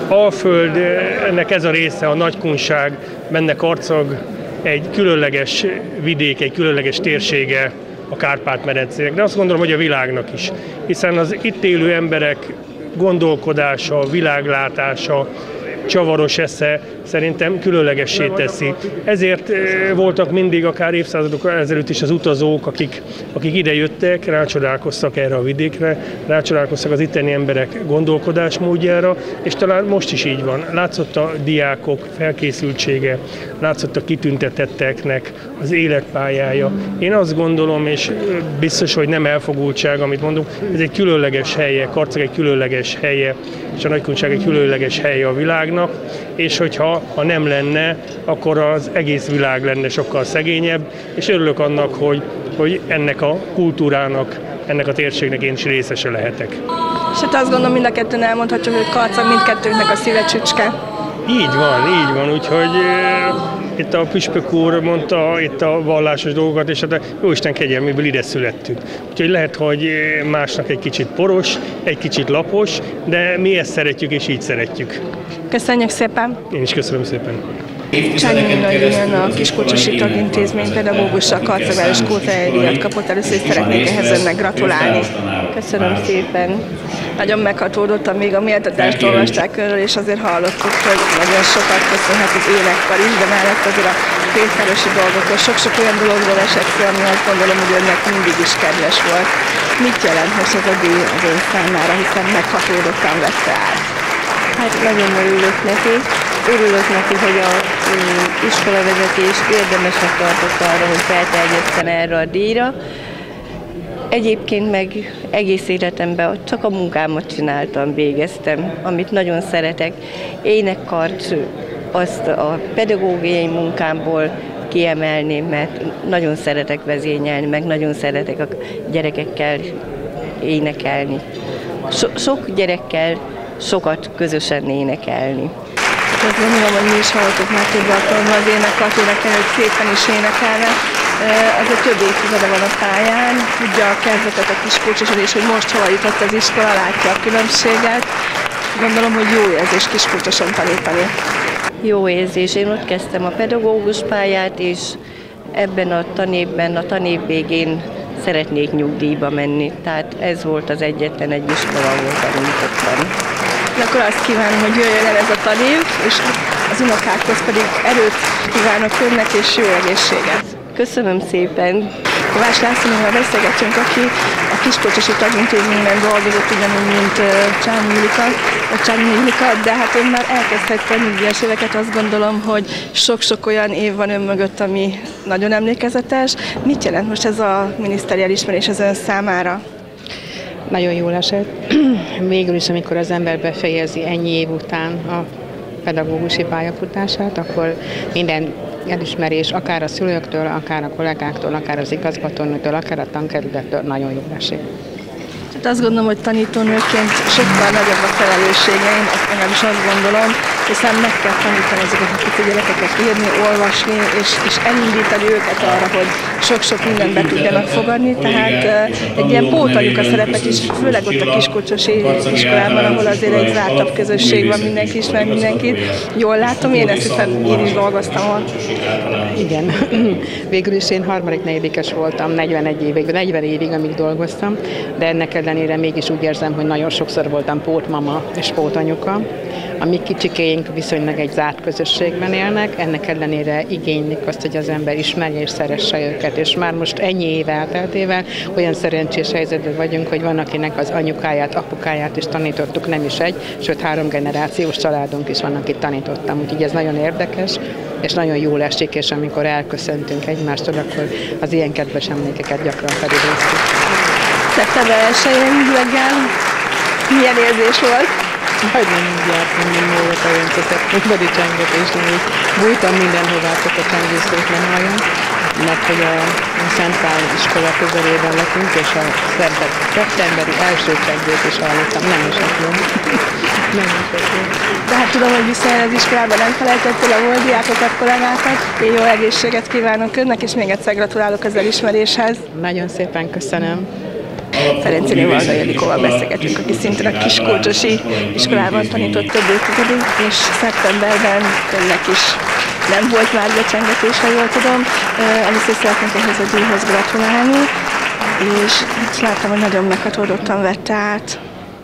Alföldnek ez a része, a nagykunság, benne Karcag egy különleges vidék, egy különleges térsége a Kárpát-medencének, de azt gondolom, hogy a világnak is, hiszen az itt élő emberek gondolkodása, világlátása, csavaros esze szerintem különlegessé teszi. Ezért voltak mindig, akár évszázadok ezelőtt is az utazók, akik, akik ide jöttek, rácsodálkoztak erre a vidékre, rácsodálkoztak az itteni emberek gondolkodásmódjára, és talán most is így van. Látszott a diákok felkészültsége, látszott a kitüntetetteknek az életpályája. Én azt gondolom, és biztos, hogy nem elfogultság, amit mondunk, ez egy különleges helye, Karcag egy különleges helye, és a nagykunság egy különleges helye a világnak, és hogyha ha nem lenne, akkor az egész világ lenne sokkal szegényebb, és örülök annak, hogy, hogy ennek a kultúrának, ennek a térségnek én is részese lehetek. És hát azt gondolom, mind a kettőn elmondhatjuk, hogy Karcag mindkettőnknek a szíve csücske. Így van, így van, úgyhogy e, itt a püspök úr mondta itt a vallásos dolgokat, és hát a Jóisten kegyelméből ide születtünk. Úgyhogy lehet, hogy másnak egy kicsit poros, egy kicsit lapos, de mi ezt szeretjük, és így szeretjük. Köszönjük szépen! Én is köszönöm szépen! Csányi Nagyjön, a Kiskulcsosi Tagintézmény pedagógusa, Karcagváros kultúrájáért díjat kapott. Először is szeretnék ehhez önnek gratulálni. Köszönöm szépen. Nagyon meghatódottam, még a méltatást olvasták önről, és azért hallottuk, hogy nagyon sokat köszönhet az énekkar is, de mellett azért a félvárosi dolgokról sok-sok olyan dologról esett szó, ami azt gondolom, hogy önnek mindig is kedves volt. Mit jelenthet ez a díj az ön számára, hiszen meghatódottan vette át? Hát nagyon örülök neki. Örülök neki, hogy az iskolavezetés érdemesnek tartott arra, hogy felterjesztem erre a díjra. Egyébként meg egész életemben csak a munkámat csináltam, végeztem, amit nagyon szeretek. Énekkart azt a pedagógiai munkámból kiemelném, mert nagyon szeretek vezényelni, meg nagyon szeretek a gyerekekkel énekelni. So- sok gyerekkel sokat közösen énekelni. Azt gondolom, hogy mi is hallottuk már több alkalommal az énekart énekelni, hogy szépen is énekelnek. Azért több évtizede van a pályán, tudja a kezdetet, a Kiskulcsosodás, hogy most hova jutott az iskola, látja a különbséget. Gondolom, hogy jó érzés Kiskulcsoson tanítani. Jó érzés. Én ott kezdtem a pedagógus pályát, és ebben a tanévben, a tanév végén szeretnék nyugdíjba menni. Tehát ez volt az egyetlen egy iskola, ahol tanítottam. Akkor azt kívánom, hogy jöjjön el ez a tanév, és az unokákhoz pedig erőt kívánok önnek és jó egészséget. Köszönöm szépen! Kovács Lászlóval beszélgetünk, aki a Kiskulcsosi Tagintézményben dolgozott, ugyanúgy, mint Csányi Julika, vagy Csányi Julika, de hát ön már elkezdhette a nyugdíjas éveket, azt gondolom, hogy sok-sok olyan év van ön mögött, ami nagyon emlékezetes. Mit jelent most ez a miniszteri elismerés az ön számára? Nagyon jól esett. Végül is, amikor az ember befejezi ennyi év után a pedagógusi pályafutását, akkor minden elismerés, akár a szülőktől, akár a kollégáktól, akár az igazgatónőtől, akár a tankerülettől nagyon jól esik. Hát azt gondolom, hogy tanítónőként sokkal nagyobb a felelősségeim, azt legalábbis azt gondolom, hiszen meg kell tanítani ezeket a kicsi gyerekeket írni, olvasni, és, és elindítani őket arra, hogy sok-sok mindent be tudjanak fogadni. Tehát egy ilyen pótanyuka szerepet is, főleg ott a Kiskulcsosi iskolában, ahol azért egy zártabb közösség van, mindenki ismer mindenkit. Jól látom, én ezt hiszem, én is dolgoztam ott. Igen. Végül is én harmadik negyedikes voltam negyvenegy évig, negyven évig, amíg dolgoztam, de ennek ellenére mégis úgy érzem, hogy nagyon sokszor voltam pótmama és pótanyuka. A mi kicsikéink viszonylag egy zárt közösségben élnek, ennek ellenére igénylik azt, hogy az ember ismerje és szeresse őket, és már most ennyi év elteltével olyan szerencsés helyzetben vagyunk, hogy van, akinek az anyukáját, apukáját is tanítottuk, nem is egy, sőt három generációs családunk is van, akit tanítottam, úgyhogy ez nagyon érdekes, és nagyon jól esik, és amikor elköszöntünk egymástól, akkor az ilyen kedves emlékeket gyakran felidéztük. Szeptember elsején reggel milyen érzés volt? Majdnem úgy jártam, mint múlott a öntöszepténbeli csengetésnél, és bújtam mindenhová, csak a csengészőt nem halljon, mert hogy a Szent Pál iskola közelében lakunk, és a szeptemberi első csengét is hallottam, nem is jó. Nem is jó. De hát tudom, hogy viszont az iskolában nem felejtettél a volt diákokat, kollégákat. Én jó egészséget kívánok önnek, és még egyszer gratulálok az elismeréshez. Nagyon szépen köszönöm. Ferencéné Valga Ildikóval beszélgetünk, aki szintén a Kiskulcsosi iskolában tanított több évtizedig, és szeptemberben önnek is nem volt már becsengetés, ha jól tudom. Először szeretnénk ehhez a díjhoz gratulálni, és láttam, hogy nagyon meghatódottan vette át.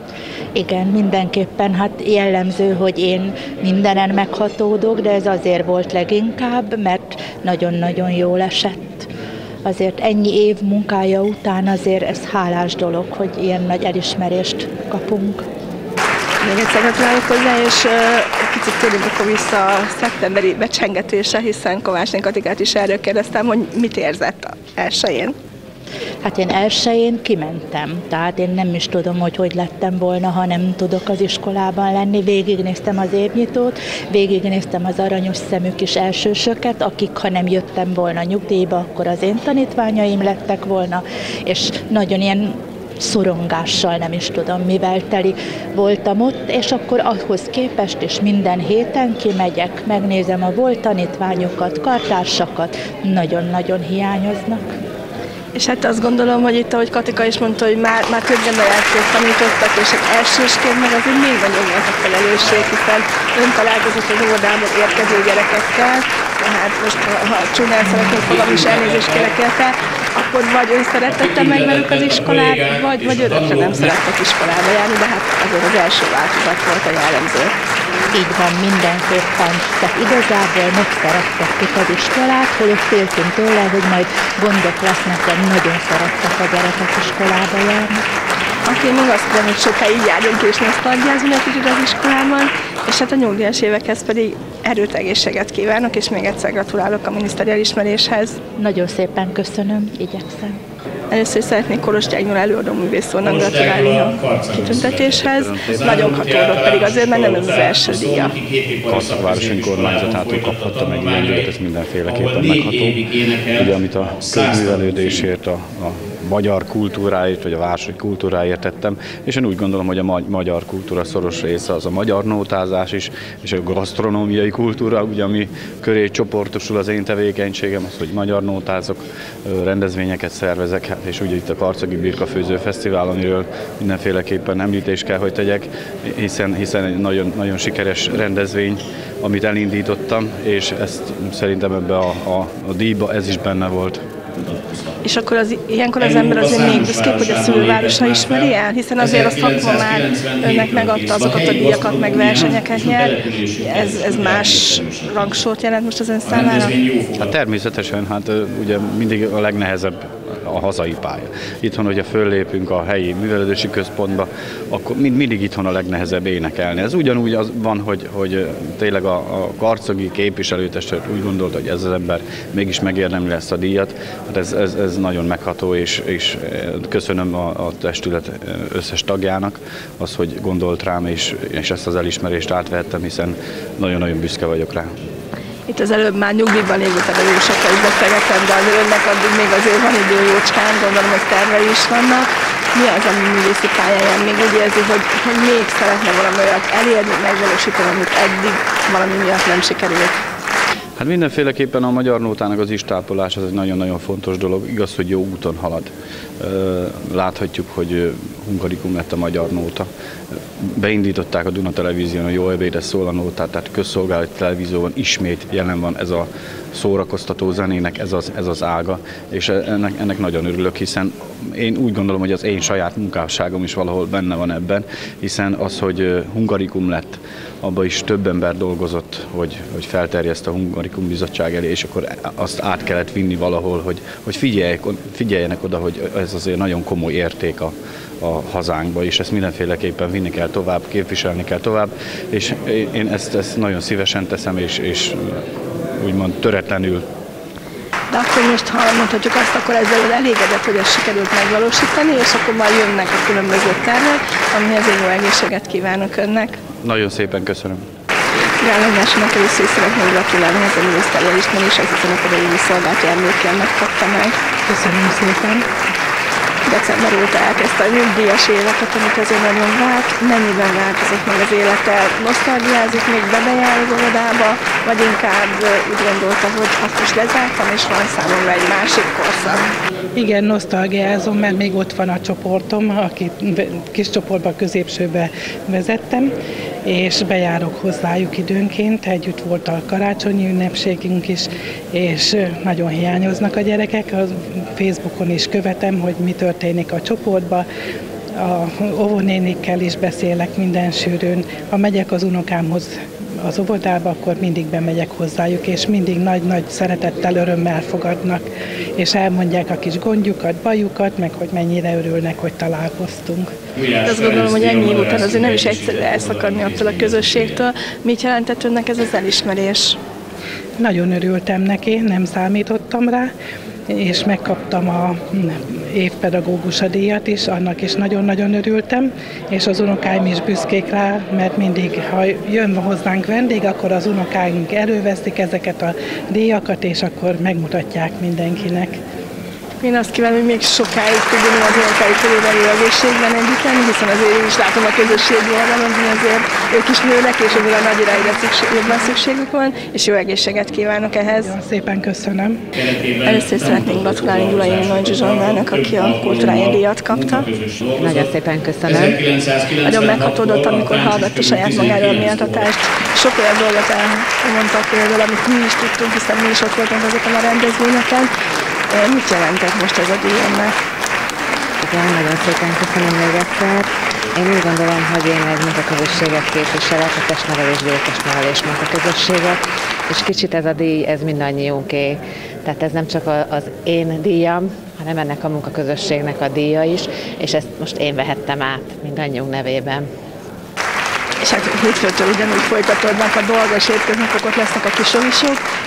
Igen, mindenképpen, hát jellemző, hogy én mindenen meghatódok, de ez azért volt leginkább, mert nagyon-nagyon jól esett. Azért ennyi év munkája után azért ez hálás dolog, hogy ilyen nagy elismerést kapunk. Még egyszer gratulálok hozzá, és egy kicsit térjünk akkor vissza a szeptemberi becsengetésre, hiszen Kovácsné Katikát is erről kérdeztem, hogy mit érzett elsőjén. Hát én elsőjén kimentem, tehát én nem is tudom, hogy hogy lettem volna, ha nem tudok az iskolában lenni. Végignéztem az évnyitót, végignéztem az aranyos szemű kis elsősöket, akik ha nem jöttem volna nyugdíjba, akkor az én tanítványaim lettek volna, és nagyon ilyen szorongással, nem is tudom mivel teli voltam ott, és akkor ahhoz képest is minden héten kimegyek, megnézem a volt tanítványokat, kartársakat, nagyon-nagyon hiányoznak. És hát azt gondolom, hogy itt, ahogy Katika is mondta, hogy már, már több generációt tanítottak, és hát elsősként meg azért még nagyobb volt a felelősség, hiszen ön találkozott az óvodában érkező gyerekekkel, tehát most ha csúnyán szeretnék magam is elnézést kérek érte, akkor vagy ön szeretette meg velük az iskolát, vagy, vagy örökre nem szerettek iskolába járni, de hát azért az első változat volt a jellemző. Így van, mindenképpen. Tehát igazából megszerettettük az iskolát, holott féltünk tőle, hogy majd gondok lesznek, de nagyon szerettek a gyerekek iskolába járni. Aki még azt tudom, hogy sokáig járjunk és nosztalgiázunk egy kicsit az iskolában, és hát a nyugdíjas évekhez pedig erőt, egészséget kívánok, és még egyszer gratulálok a miniszteri elismeréshez. Nagyon szépen köszönöm, igyekszem. Először is szeretnék Kolosgyák Gyula előadó művész úrnak gratulálni a kitüntetéshez. Nagyon hatódott pedig azért, mert nem ez az első díja. Karszakváros önkormányzatától kaphattam egy ilyen díjat, ez mindenféleképpen megható. Ugye, amit a közművelődésért, a, a magyar kultúráért, vagy a városi kultúráért tettem, és én úgy gondolom, hogy a ma- magyar kultúra szoros része az a magyar nótázás is, és a gasztronómiai kultúra, ugye, ami köré csoportosul az én tevékenységem, az, hogy magyar nótázok, rendezvényeket szervezek, és ugye itt a Karcagi Birkafőző Fesztivál, amiről mindenféleképpen említést kell, hogy tegyek, hiszen, hiszen egy nagyon, nagyon sikeres rendezvény, amit elindítottam, és ezt szerintem ebbe a, a, a díjba ez is benne volt. És akkor az, ilyenkor az ember azért még büszkébb, hogy a szülővárosa ismeri el, hiszen azért a szakma már önnek megadta azokat a díjakat, meg versenyeket nyer. Ez, ez más rangsort jelent most az ön számára? Hát természetesen, hát ugye mindig a legnehezebb a hazai pálya. Itthon, hogyha föllépünk a helyi művelődési központba, akkor mind, mindig itthon a legnehezebb énekelni. Ez ugyanúgy az van, hogy, hogy tényleg a, a karcagi képviselőtestület úgy gondolta, hogy ez az ember mégis megérdemli ezt a díjat. Hát ez, ez, ez nagyon megható, és, és köszönöm a, a testület összes tagjának az, hogy gondolt rám, és, és ezt az elismerést átvehettem, hiszen nagyon-nagyon büszke vagyok rá. Itt az előbb már nyugdíjban lévő pedagógusokkal is beszélgettem, de azért önnek addig még azért van idő jócskán, gondolom, hogy tervei is vannak. Mi az, ami művészi pályáján még úgy érzi, hogy, hogy még szeretne valami olyat elérni, megvalósítani, amit eddig valami miatt nem sikerült? Hát mindenféleképpen a magyar nótának az istápolás az egy nagyon-nagyon fontos dolog. Igaz, hogy jó úton halad. Láthatjuk, hogy hungarikum lett a magyar nóta. Beindították a Duna Televízión a Jó ebédre szól a nótát, tehát közszolgálati televízióban ismét jelen van ez a szórakoztató zenének, ez az, ez az ága, és ennek, ennek nagyon örülök, hiszen én úgy gondolom, hogy az én saját munkásságom is valahol benne van ebben, hiszen az, hogy hungarikum lett, abban is több ember dolgozott, hogy, hogy felterjeszt a Hungarikum Bizottság elé, és akkor azt át kellett vinni valahol, hogy, hogy figyeljenek, figyeljenek oda, hogy ez azért nagyon komoly érték a, a hazánkba, és ezt mindenféleképpen vinni kell tovább, képviselni kell tovább, és én ezt, ezt nagyon szívesen teszem, és, és úgymond töretlenül. De akkor most, ha mondhatjuk azt, akkor ezzel elégedett, hogy ezt sikerült megvalósítani, és akkor majd jönnek a különböző tervek, amihez én jó egészséget kívánok önnek. Nagyon szépen köszönöm. Gálogásnak először is szeretném gratulálni ez a miniszteri elismeréshez, hiszen a pedagógus szolgálati emlékjelmet kapta meg. Köszönöm szépen. December óta elkezdte a nyugdíjas életet, amit azért nagyon várt. Mennyiben változott meg az élete? Nosztalgiázik, még bebejár az óvodába, vagy inkább úgy gondolta, hogy azt is lezártam, és van számomra egy másik korszak? Igen, nosztalgiázom, mert még ott van a csoportom, akit kis csoportba, középsőbe vezettem, és bejárok hozzájuk időnként, együtt volt a karácsonyi ünnepségünk is, és nagyon hiányoznak a gyerekek. A Facebookon is követem, hogy mi történik a csoportban, a óvónénikkel is beszélek minden sűrűn. Ha megyek az unokámhoz az óvodába, akkor mindig bemegyek hozzájuk, és mindig nagy-nagy szeretettel, örömmel fogadnak, és elmondják a kis gondjukat, bajukat, meg hogy mennyire örülnek, hogy találkoztunk. Azt gondolom, hogy ennyi év után azért nem is egyszerű elszakadni attól a közösségtől. Mit jelentett önnek ez az elismerés? Nagyon örültem neki, nem számítottam rá, és megkaptam a évpedagógusa díjat is, annak is nagyon-nagyon örültem, és az unokáim is büszkék rá, mert mindig, ha jön hozzánk vendég, akkor az unokáink előveszik ezeket a díjakat, és akkor megmutatják mindenkinek. Én azt kívánom, hogy még sokáig tudjon az unokáik körülbelül jó egészségben együtt lenni, hiszen azért én is látom a közösségi oldalon, hogy azért ők is nőnek, és azért a nagy irányra szükség, jobban szükségük van, és jó egészséget kívánok ehhez. Nagyon szépen köszönöm. Először szeretnénk gratulálni Gyulai Nagy Zsuzsannának, aki a kultúrája díjat kapta. Nagyon szépen köszönöm. Nagyon meghatódott, amikor hallgatta saját magáról a méltatást. Sok olyan dolgot elmondtak például, amit mi is tudtunk, hiszen mi is ott voltunk azokon a rendezvényeken. Mit jelentett most ez a díj önnek? Igen, nagyon szépen köszönöm még egyszer. Én úgy gondolom, hogy én egy munkaközösséget képviselek, a testnevelés, gyerekesnevelés munkaközösséget, és kicsit ez a díj, ez mindannyiunké. Tehát ez nem csak az én díjam, hanem ennek a munkaközösségnek a díja is, és ezt most én vehettem át mindannyiunk nevében. És hát hétfőtől ugyanúgy folytatódnak a dolgos hétköznapok, ott lesznek a kisovisok,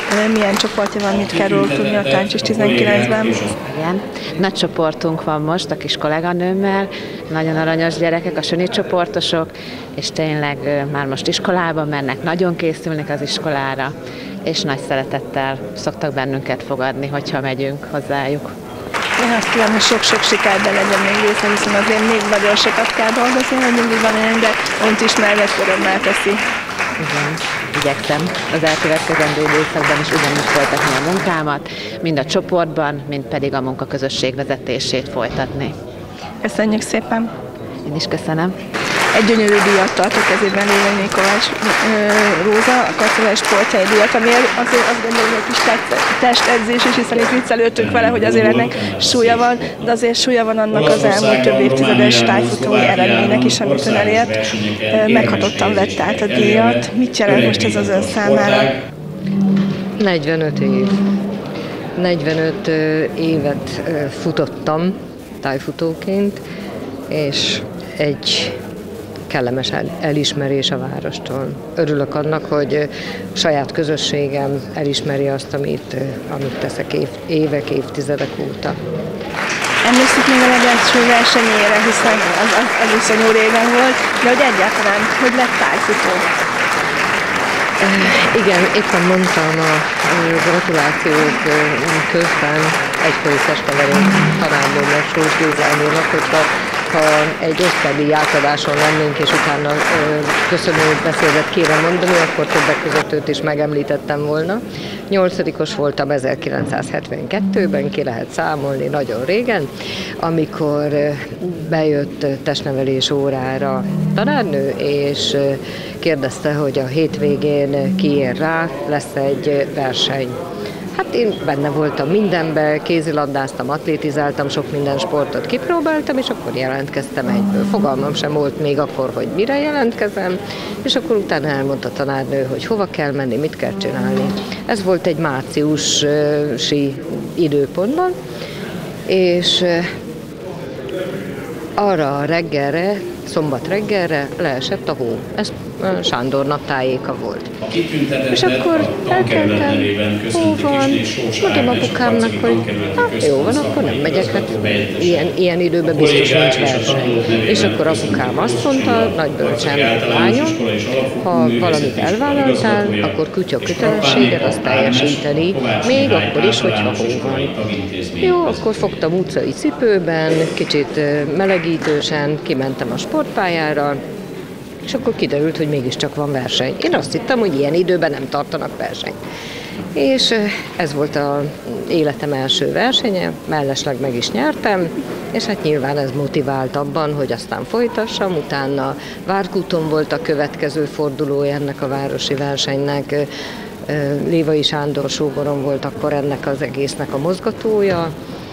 Milyen csoportja van, mit kell róla tudni a Táncsis tizenkilencben? Igen, nagy csoportunk van most a kis kolléganőmmel, nagyon aranyos gyerekek, a Söni csoportosok, és tényleg már most iskolába mennek, nagyon készülnek az iskolára, és nagy szeretettel szoktak bennünket fogadni, hogyha megyünk hozzájuk. Én azt kívánom, hogy sok-sok sikerben legyen még része, hiszen azért még nagyon sokat kell dolgozni, hogy mindig van olyan, de önt ismerve örömmel teszi. Igen, igyekszem az elkövetkezendő időszakban is ugyanúgy folytatni a munkámat, mind a csoportban, mind pedig a munkaközösség vezetését folytatni. Köszönjük szépen! Én is köszönöm. Egy gyönyörű díjat tart a kezében Lévényné Kovács Róza, a Karcevai sporthelyi díjat, ami azért azt gondolom, hogy kis testedzés is, hiszen itt viccelődtünk vele, hogy azért ennek súlya van, de azért súlya van annak az elmúlt több évtizedes tájfutói eredménynek is, amit ön elért. Meghatottan vett át a díjat. Mit jelent most ez az ön számára? negyvenöt év. negyvenöt évet futottam tájfutóként, és egy kellemes elismerés a várostól. Örülök annak, hogy saját közösségem elismeri azt, amit, amit teszek év, évek, évtizedek óta. Emlékszik még a legelső versenyére, hiszen az, az egészen jó régen volt, de hogy egyáltalán, hogy lett tájfutó? Igen, éppen mondtam a gratulációk közben egykori testnevelő tanárnőmnek, Sós Gézánénak, hogyha ha egy osztályi átadáson lennénk, és utána ö, köszönő beszédet kéne mondani, akkor többek között őt is megemlítettem volna. Nyolcadikos voltam ezerkilencszázhetvenkettőben, ki lehet számolni nagyon régen, amikor bejött testnevelés órára tanárnő, és kérdezte, hogy a hétvégén ki ér rá, lesz egy verseny. Hát én benne voltam mindenben, kézilabdáztam, atlétizáltam, sok minden sportot kipróbáltam, és akkor jelentkeztem egyből. Fogalmam sem volt még akkor, hogy mire jelentkezem, és akkor utána elmondta a tanárnő, hogy hova kell menni, mit kell csinálni. Ez volt egy márciusi időpontban, és arra a reggelre, szombat reggelre leesett a hó. Ez Sándor naptájéka volt. És akkor elkeltem, hó van, mondom apukámnak, hogy hát jó van, akkor nem megyek, hát ilyen, ilyen időben biztos nincs verseny. És akkor apukám azt mondta, nagy bölcsen, lányom, ha valamit elvállaltál, akkor kutya kötelességed azt teljesíteni, még akkor is, hogyha hó van. Jó, akkor fogtam utcai cipőben, kicsit melegítősen, kimentem a sportpályára, és akkor kiderült, hogy mégiscsak van verseny. Én azt hittem, hogy ilyen időben nem tartanak versenyt. És ez volt az életem első versenye, mellesleg meg is nyertem, és hát nyilván ez motivált abban, hogy aztán folytassam. Utána Várkúton volt a következő fordulója ennek a városi versenynek, Lévai Sándor sógorom volt akkor ennek az egésznek a mozgatója,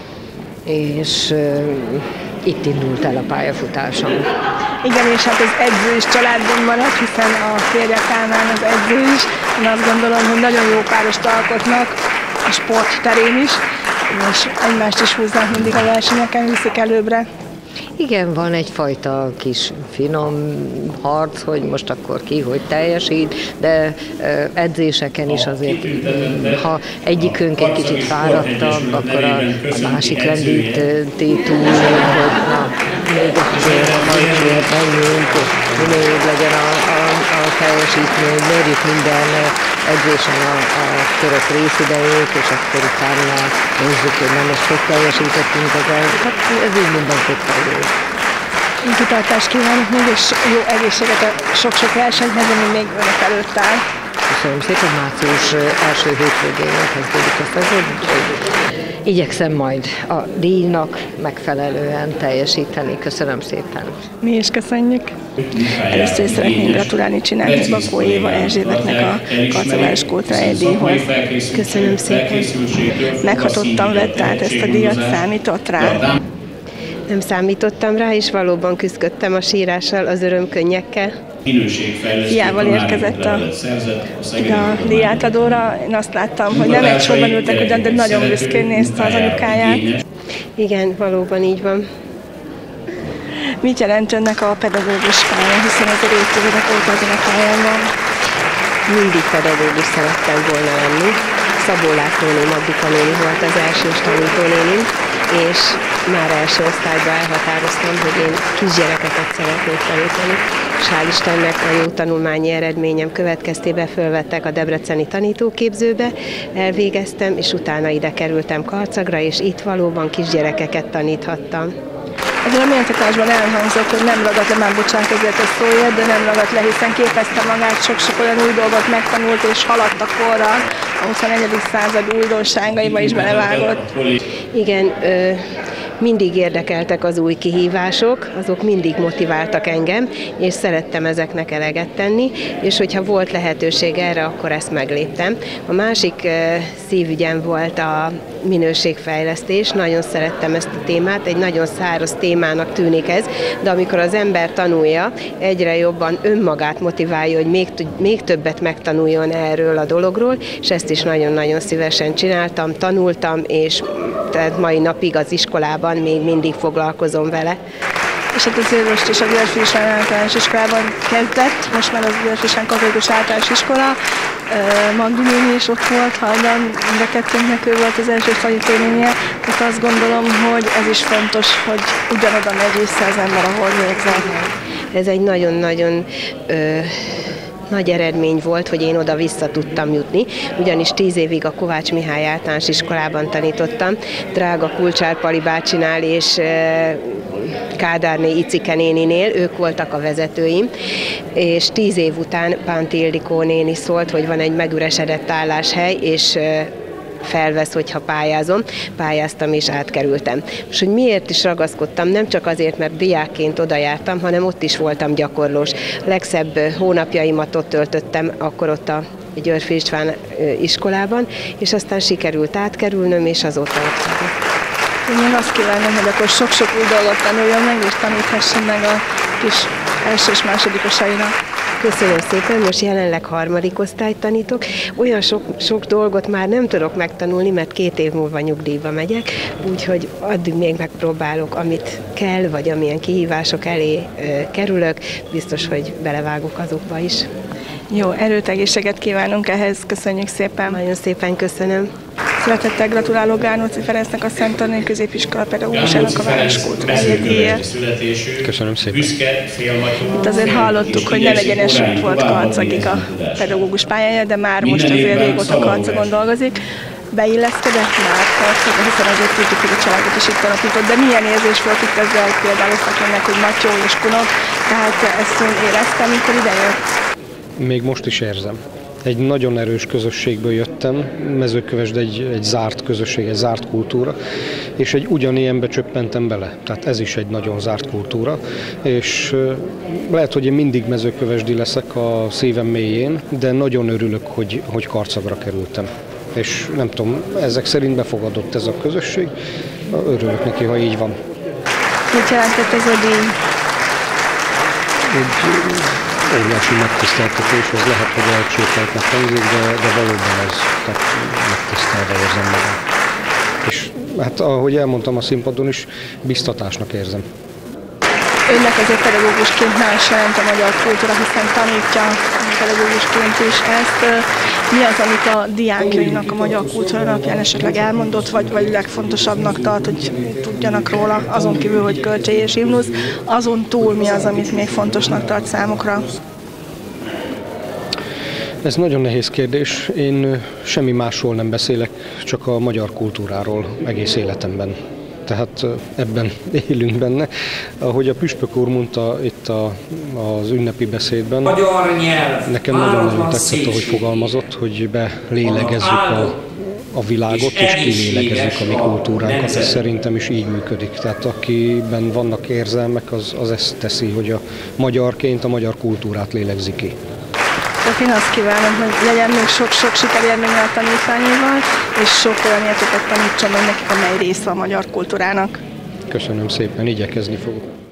és itt indult el a pályafutásom. Igen, és hát az edző is családban maradt, hiszen a férje Kálmán az edző is. Én azt gondolom, hogy nagyon jó párost alkotnak a sport terén is, és egymást is húznak mindig a versenyeken, viszik előbbre. Igen, van egyfajta kis finom harc, hogy most akkor ki, hogy teljesít, de edzéseken is azért, ha egyikünk egy kicsit fáradtabb, akkor a, a másik lendíti túl, hogy na, még egy hajtját menjünk, és minél jobb legyen a, a, a teljesítmény, mérjük minden edzésen a, a körök részidejét, és akkor utána nézzük, hogy nem most hogy teljesítettünk az el. Hát ez így mindenképpen jó. Én kitartást kívánok még, és jó egészséget a sok-sok versenyhez, ami még önök előtt áll. Köszönöm szépen, március első hétvégének kezdődik a szezon. Igyekszem majd a díjnak megfelelően teljesíteni. Köszönöm szépen. Mi is köszönjük. Először is szeretnénk gratulálni Csináki Bakó Éva Erzsébetnek a Karcevai sporthelyi díjhoz. Köszönöm szépen. Meghatottan vett át ezt a díjat, számított rá? Nem számítottam rá, és valóban küzdöttem a sírással, az örömkönnyekkel. Hiával érkezett a, a díjátadóra. Én azt láttam, hogy nem egy sorban ültek ugyan, de nagyon büszkén nézte az anyukáját. Igen, valóban így van. Mit jelent önnek a pedagógus pálya, hiszen az évtizedek óta azon a pályán van? Mindig pedagógus szerettem volna lenni. Szabó Lászlóné Magdika néni volt az első tanítónénim, és már első osztályban elhatároztam, hogy én kisgyerekeket szeretnék tanítani, és hál' Istennek a jó tanulmányi eredményem következtében fölvettek a debreceni tanítóképzőbe, elvégeztem, és utána ide kerültem Karcagra, és itt valóban kisgyerekeket taníthattam. Azért a méltatásban elhangzott, hogy nem ragadt le, már bocsánat ezért a szóért, de nem ragadt le, hiszen képezte magát, sok-sok olyan új dolgot megtanult, és haladt a korral, a huszonegyedik század újdonságaiba is belevágott. Igen, ö, mindig érdekeltek az új kihívások, azok mindig motiváltak engem, és szerettem ezeknek eleget tenni, és hogyha volt lehetőség erre, akkor ezt megléptem. A másik ö, szívügyem volt a minőségfejlesztés, nagyon szerettem ezt a témát, egy nagyon száraz témának tűnik ez, de amikor az ember tanulja, egyre jobban önmagát motiválja, hogy még, még többet megtanuljon erről a dologról, és ezt is nagyon-nagyon szívesen csináltam, tanultam, és tehát mai napig az iskolában még mindig foglalkozom vele. És hát azért most is a Györfi István általános iskolában kezdett, most már az Györfi István katolikus általános iskola, Magdi néni is ott volt, hajdan, mind a kettőnknek ő volt az első tanítónénie, tehát azt gondolom, hogy ez is fontos, hogy ugyanoda megy vissza az ember, ahol végzett. Ez egy nagyon-nagyon nagy eredmény volt, hogy én oda vissza tudtam jutni, ugyanis tíz évig a Kovács Mihály általános iskolában tanítottam, drága Kulcsár Pali bácsinál és Kádárné Icike néninél, ők voltak a vezetőim, és tíz év után Pánti Ildikó néni szólt, hogy van egy megüresedett álláshely, és felvesz, hogyha pályázom. Pályáztam és átkerültem. És hogy miért is ragaszkodtam, nem csak azért, mert diákként oda jártam, hanem ott is voltam gyakorlós. Legszebb hónapjaimat ott töltöttem, akkor ott a Györfi István iskolában, és aztán sikerült átkerülnöm, és azóta ott vagyok. Én azt kívánom, hogy akkor sok-sok új dolgot tanuljon meg, és taníthasson meg a kis első és másodikosainak. Köszönöm szépen, most jelenleg harmadik osztályt tanítok. Olyan sok, sok dolgot már nem tudok megtanulni, mert két év múlva nyugdíjba megyek, úgyhogy addig még megpróbálok, amit kell, vagy amilyen kihívások elé ö, kerülök, biztos, hogy belevágok azokba is. Jó, erőt, egészséget kívánunk ehhez, köszönjük szépen. Nagyon szépen köszönöm. Szeretettel gratulálok Gárnóci Ferencnek, a Szent Anna középiskola pedagógusának a városkultúráért díjért. Köszönöm szépen. Itt azért hallottuk, hogy nem egyenes út volt Karcagig a pedagógus pályája, de már most azért régóta Karcagon dolgozik. Beilleszkedett már Karcagba, hiszen azért tudjuk, hogy a családot is itt alapított, de milyen érzés volt itt ezzel például összekennek, hogy Matyó és Kunok, tehát ezt éreztem, amikor idejött. Még most is érzem. Egy nagyon erős közösségből jöttem, Mezőkövesd egy, egy zárt közösség, egy zárt kultúra, és egy ugyanilyenbe csöppentem bele. Tehát ez is egy nagyon zárt kultúra, és lehet, hogy én mindig mezőkövesdi leszek a szívem mélyén, de nagyon örülök, hogy, hogy Karcagra kerültem. És nem tudom, ezek szerint befogadott ez a közösség, örülök neki, ha így van. Mit jelentett ez a díj? Egy óriási megtiszteltetés, ez lehet, hogy elcsételtnek hangzik, de, de valóban ez, tehát megtisztelve érzem magam. És hát ahogy elmondtam a színpadon is, biztatásnak érzem. Önnek azért pedagógusként más jelent a magyar kultúra, hiszen tanítja pedagógusként is ezt. Mi az, amit a diákjainak a magyar kultúra napján esetleg elmondott, vagy, vagy legfontosabbnak tart, hogy tudjanak róla, azon kívül, hogy kölcsei és himnusz, azon túl mi az, amit még fontosnak tart számukra? Ez nagyon nehéz kérdés. Én semmi másról nem beszélek, csak a magyar kultúráról egész életemben. Tehát ebben élünk benne. Ahogy a püspök úr mondta itt a, az ünnepi beszédben, nekem nagyon-nagyon tetszett, ahogy fogalmazott, hogy belélegezzük a, a világot, és kilélegezzük a mi kultúránkat. Ez szerintem is így működik. Tehát akiben vannak érzelmek, az, az ezt teszi, hogy a magyarként a magyar kultúrát lélegzi ki. Tehát én azt kívánom, hogy legyen még sok-sok sikerélménye a tanítványaival, és sok olyan értéket tanítson meg nekik, amely része a magyar kultúrának. Köszönöm szépen, igyekezni fogok.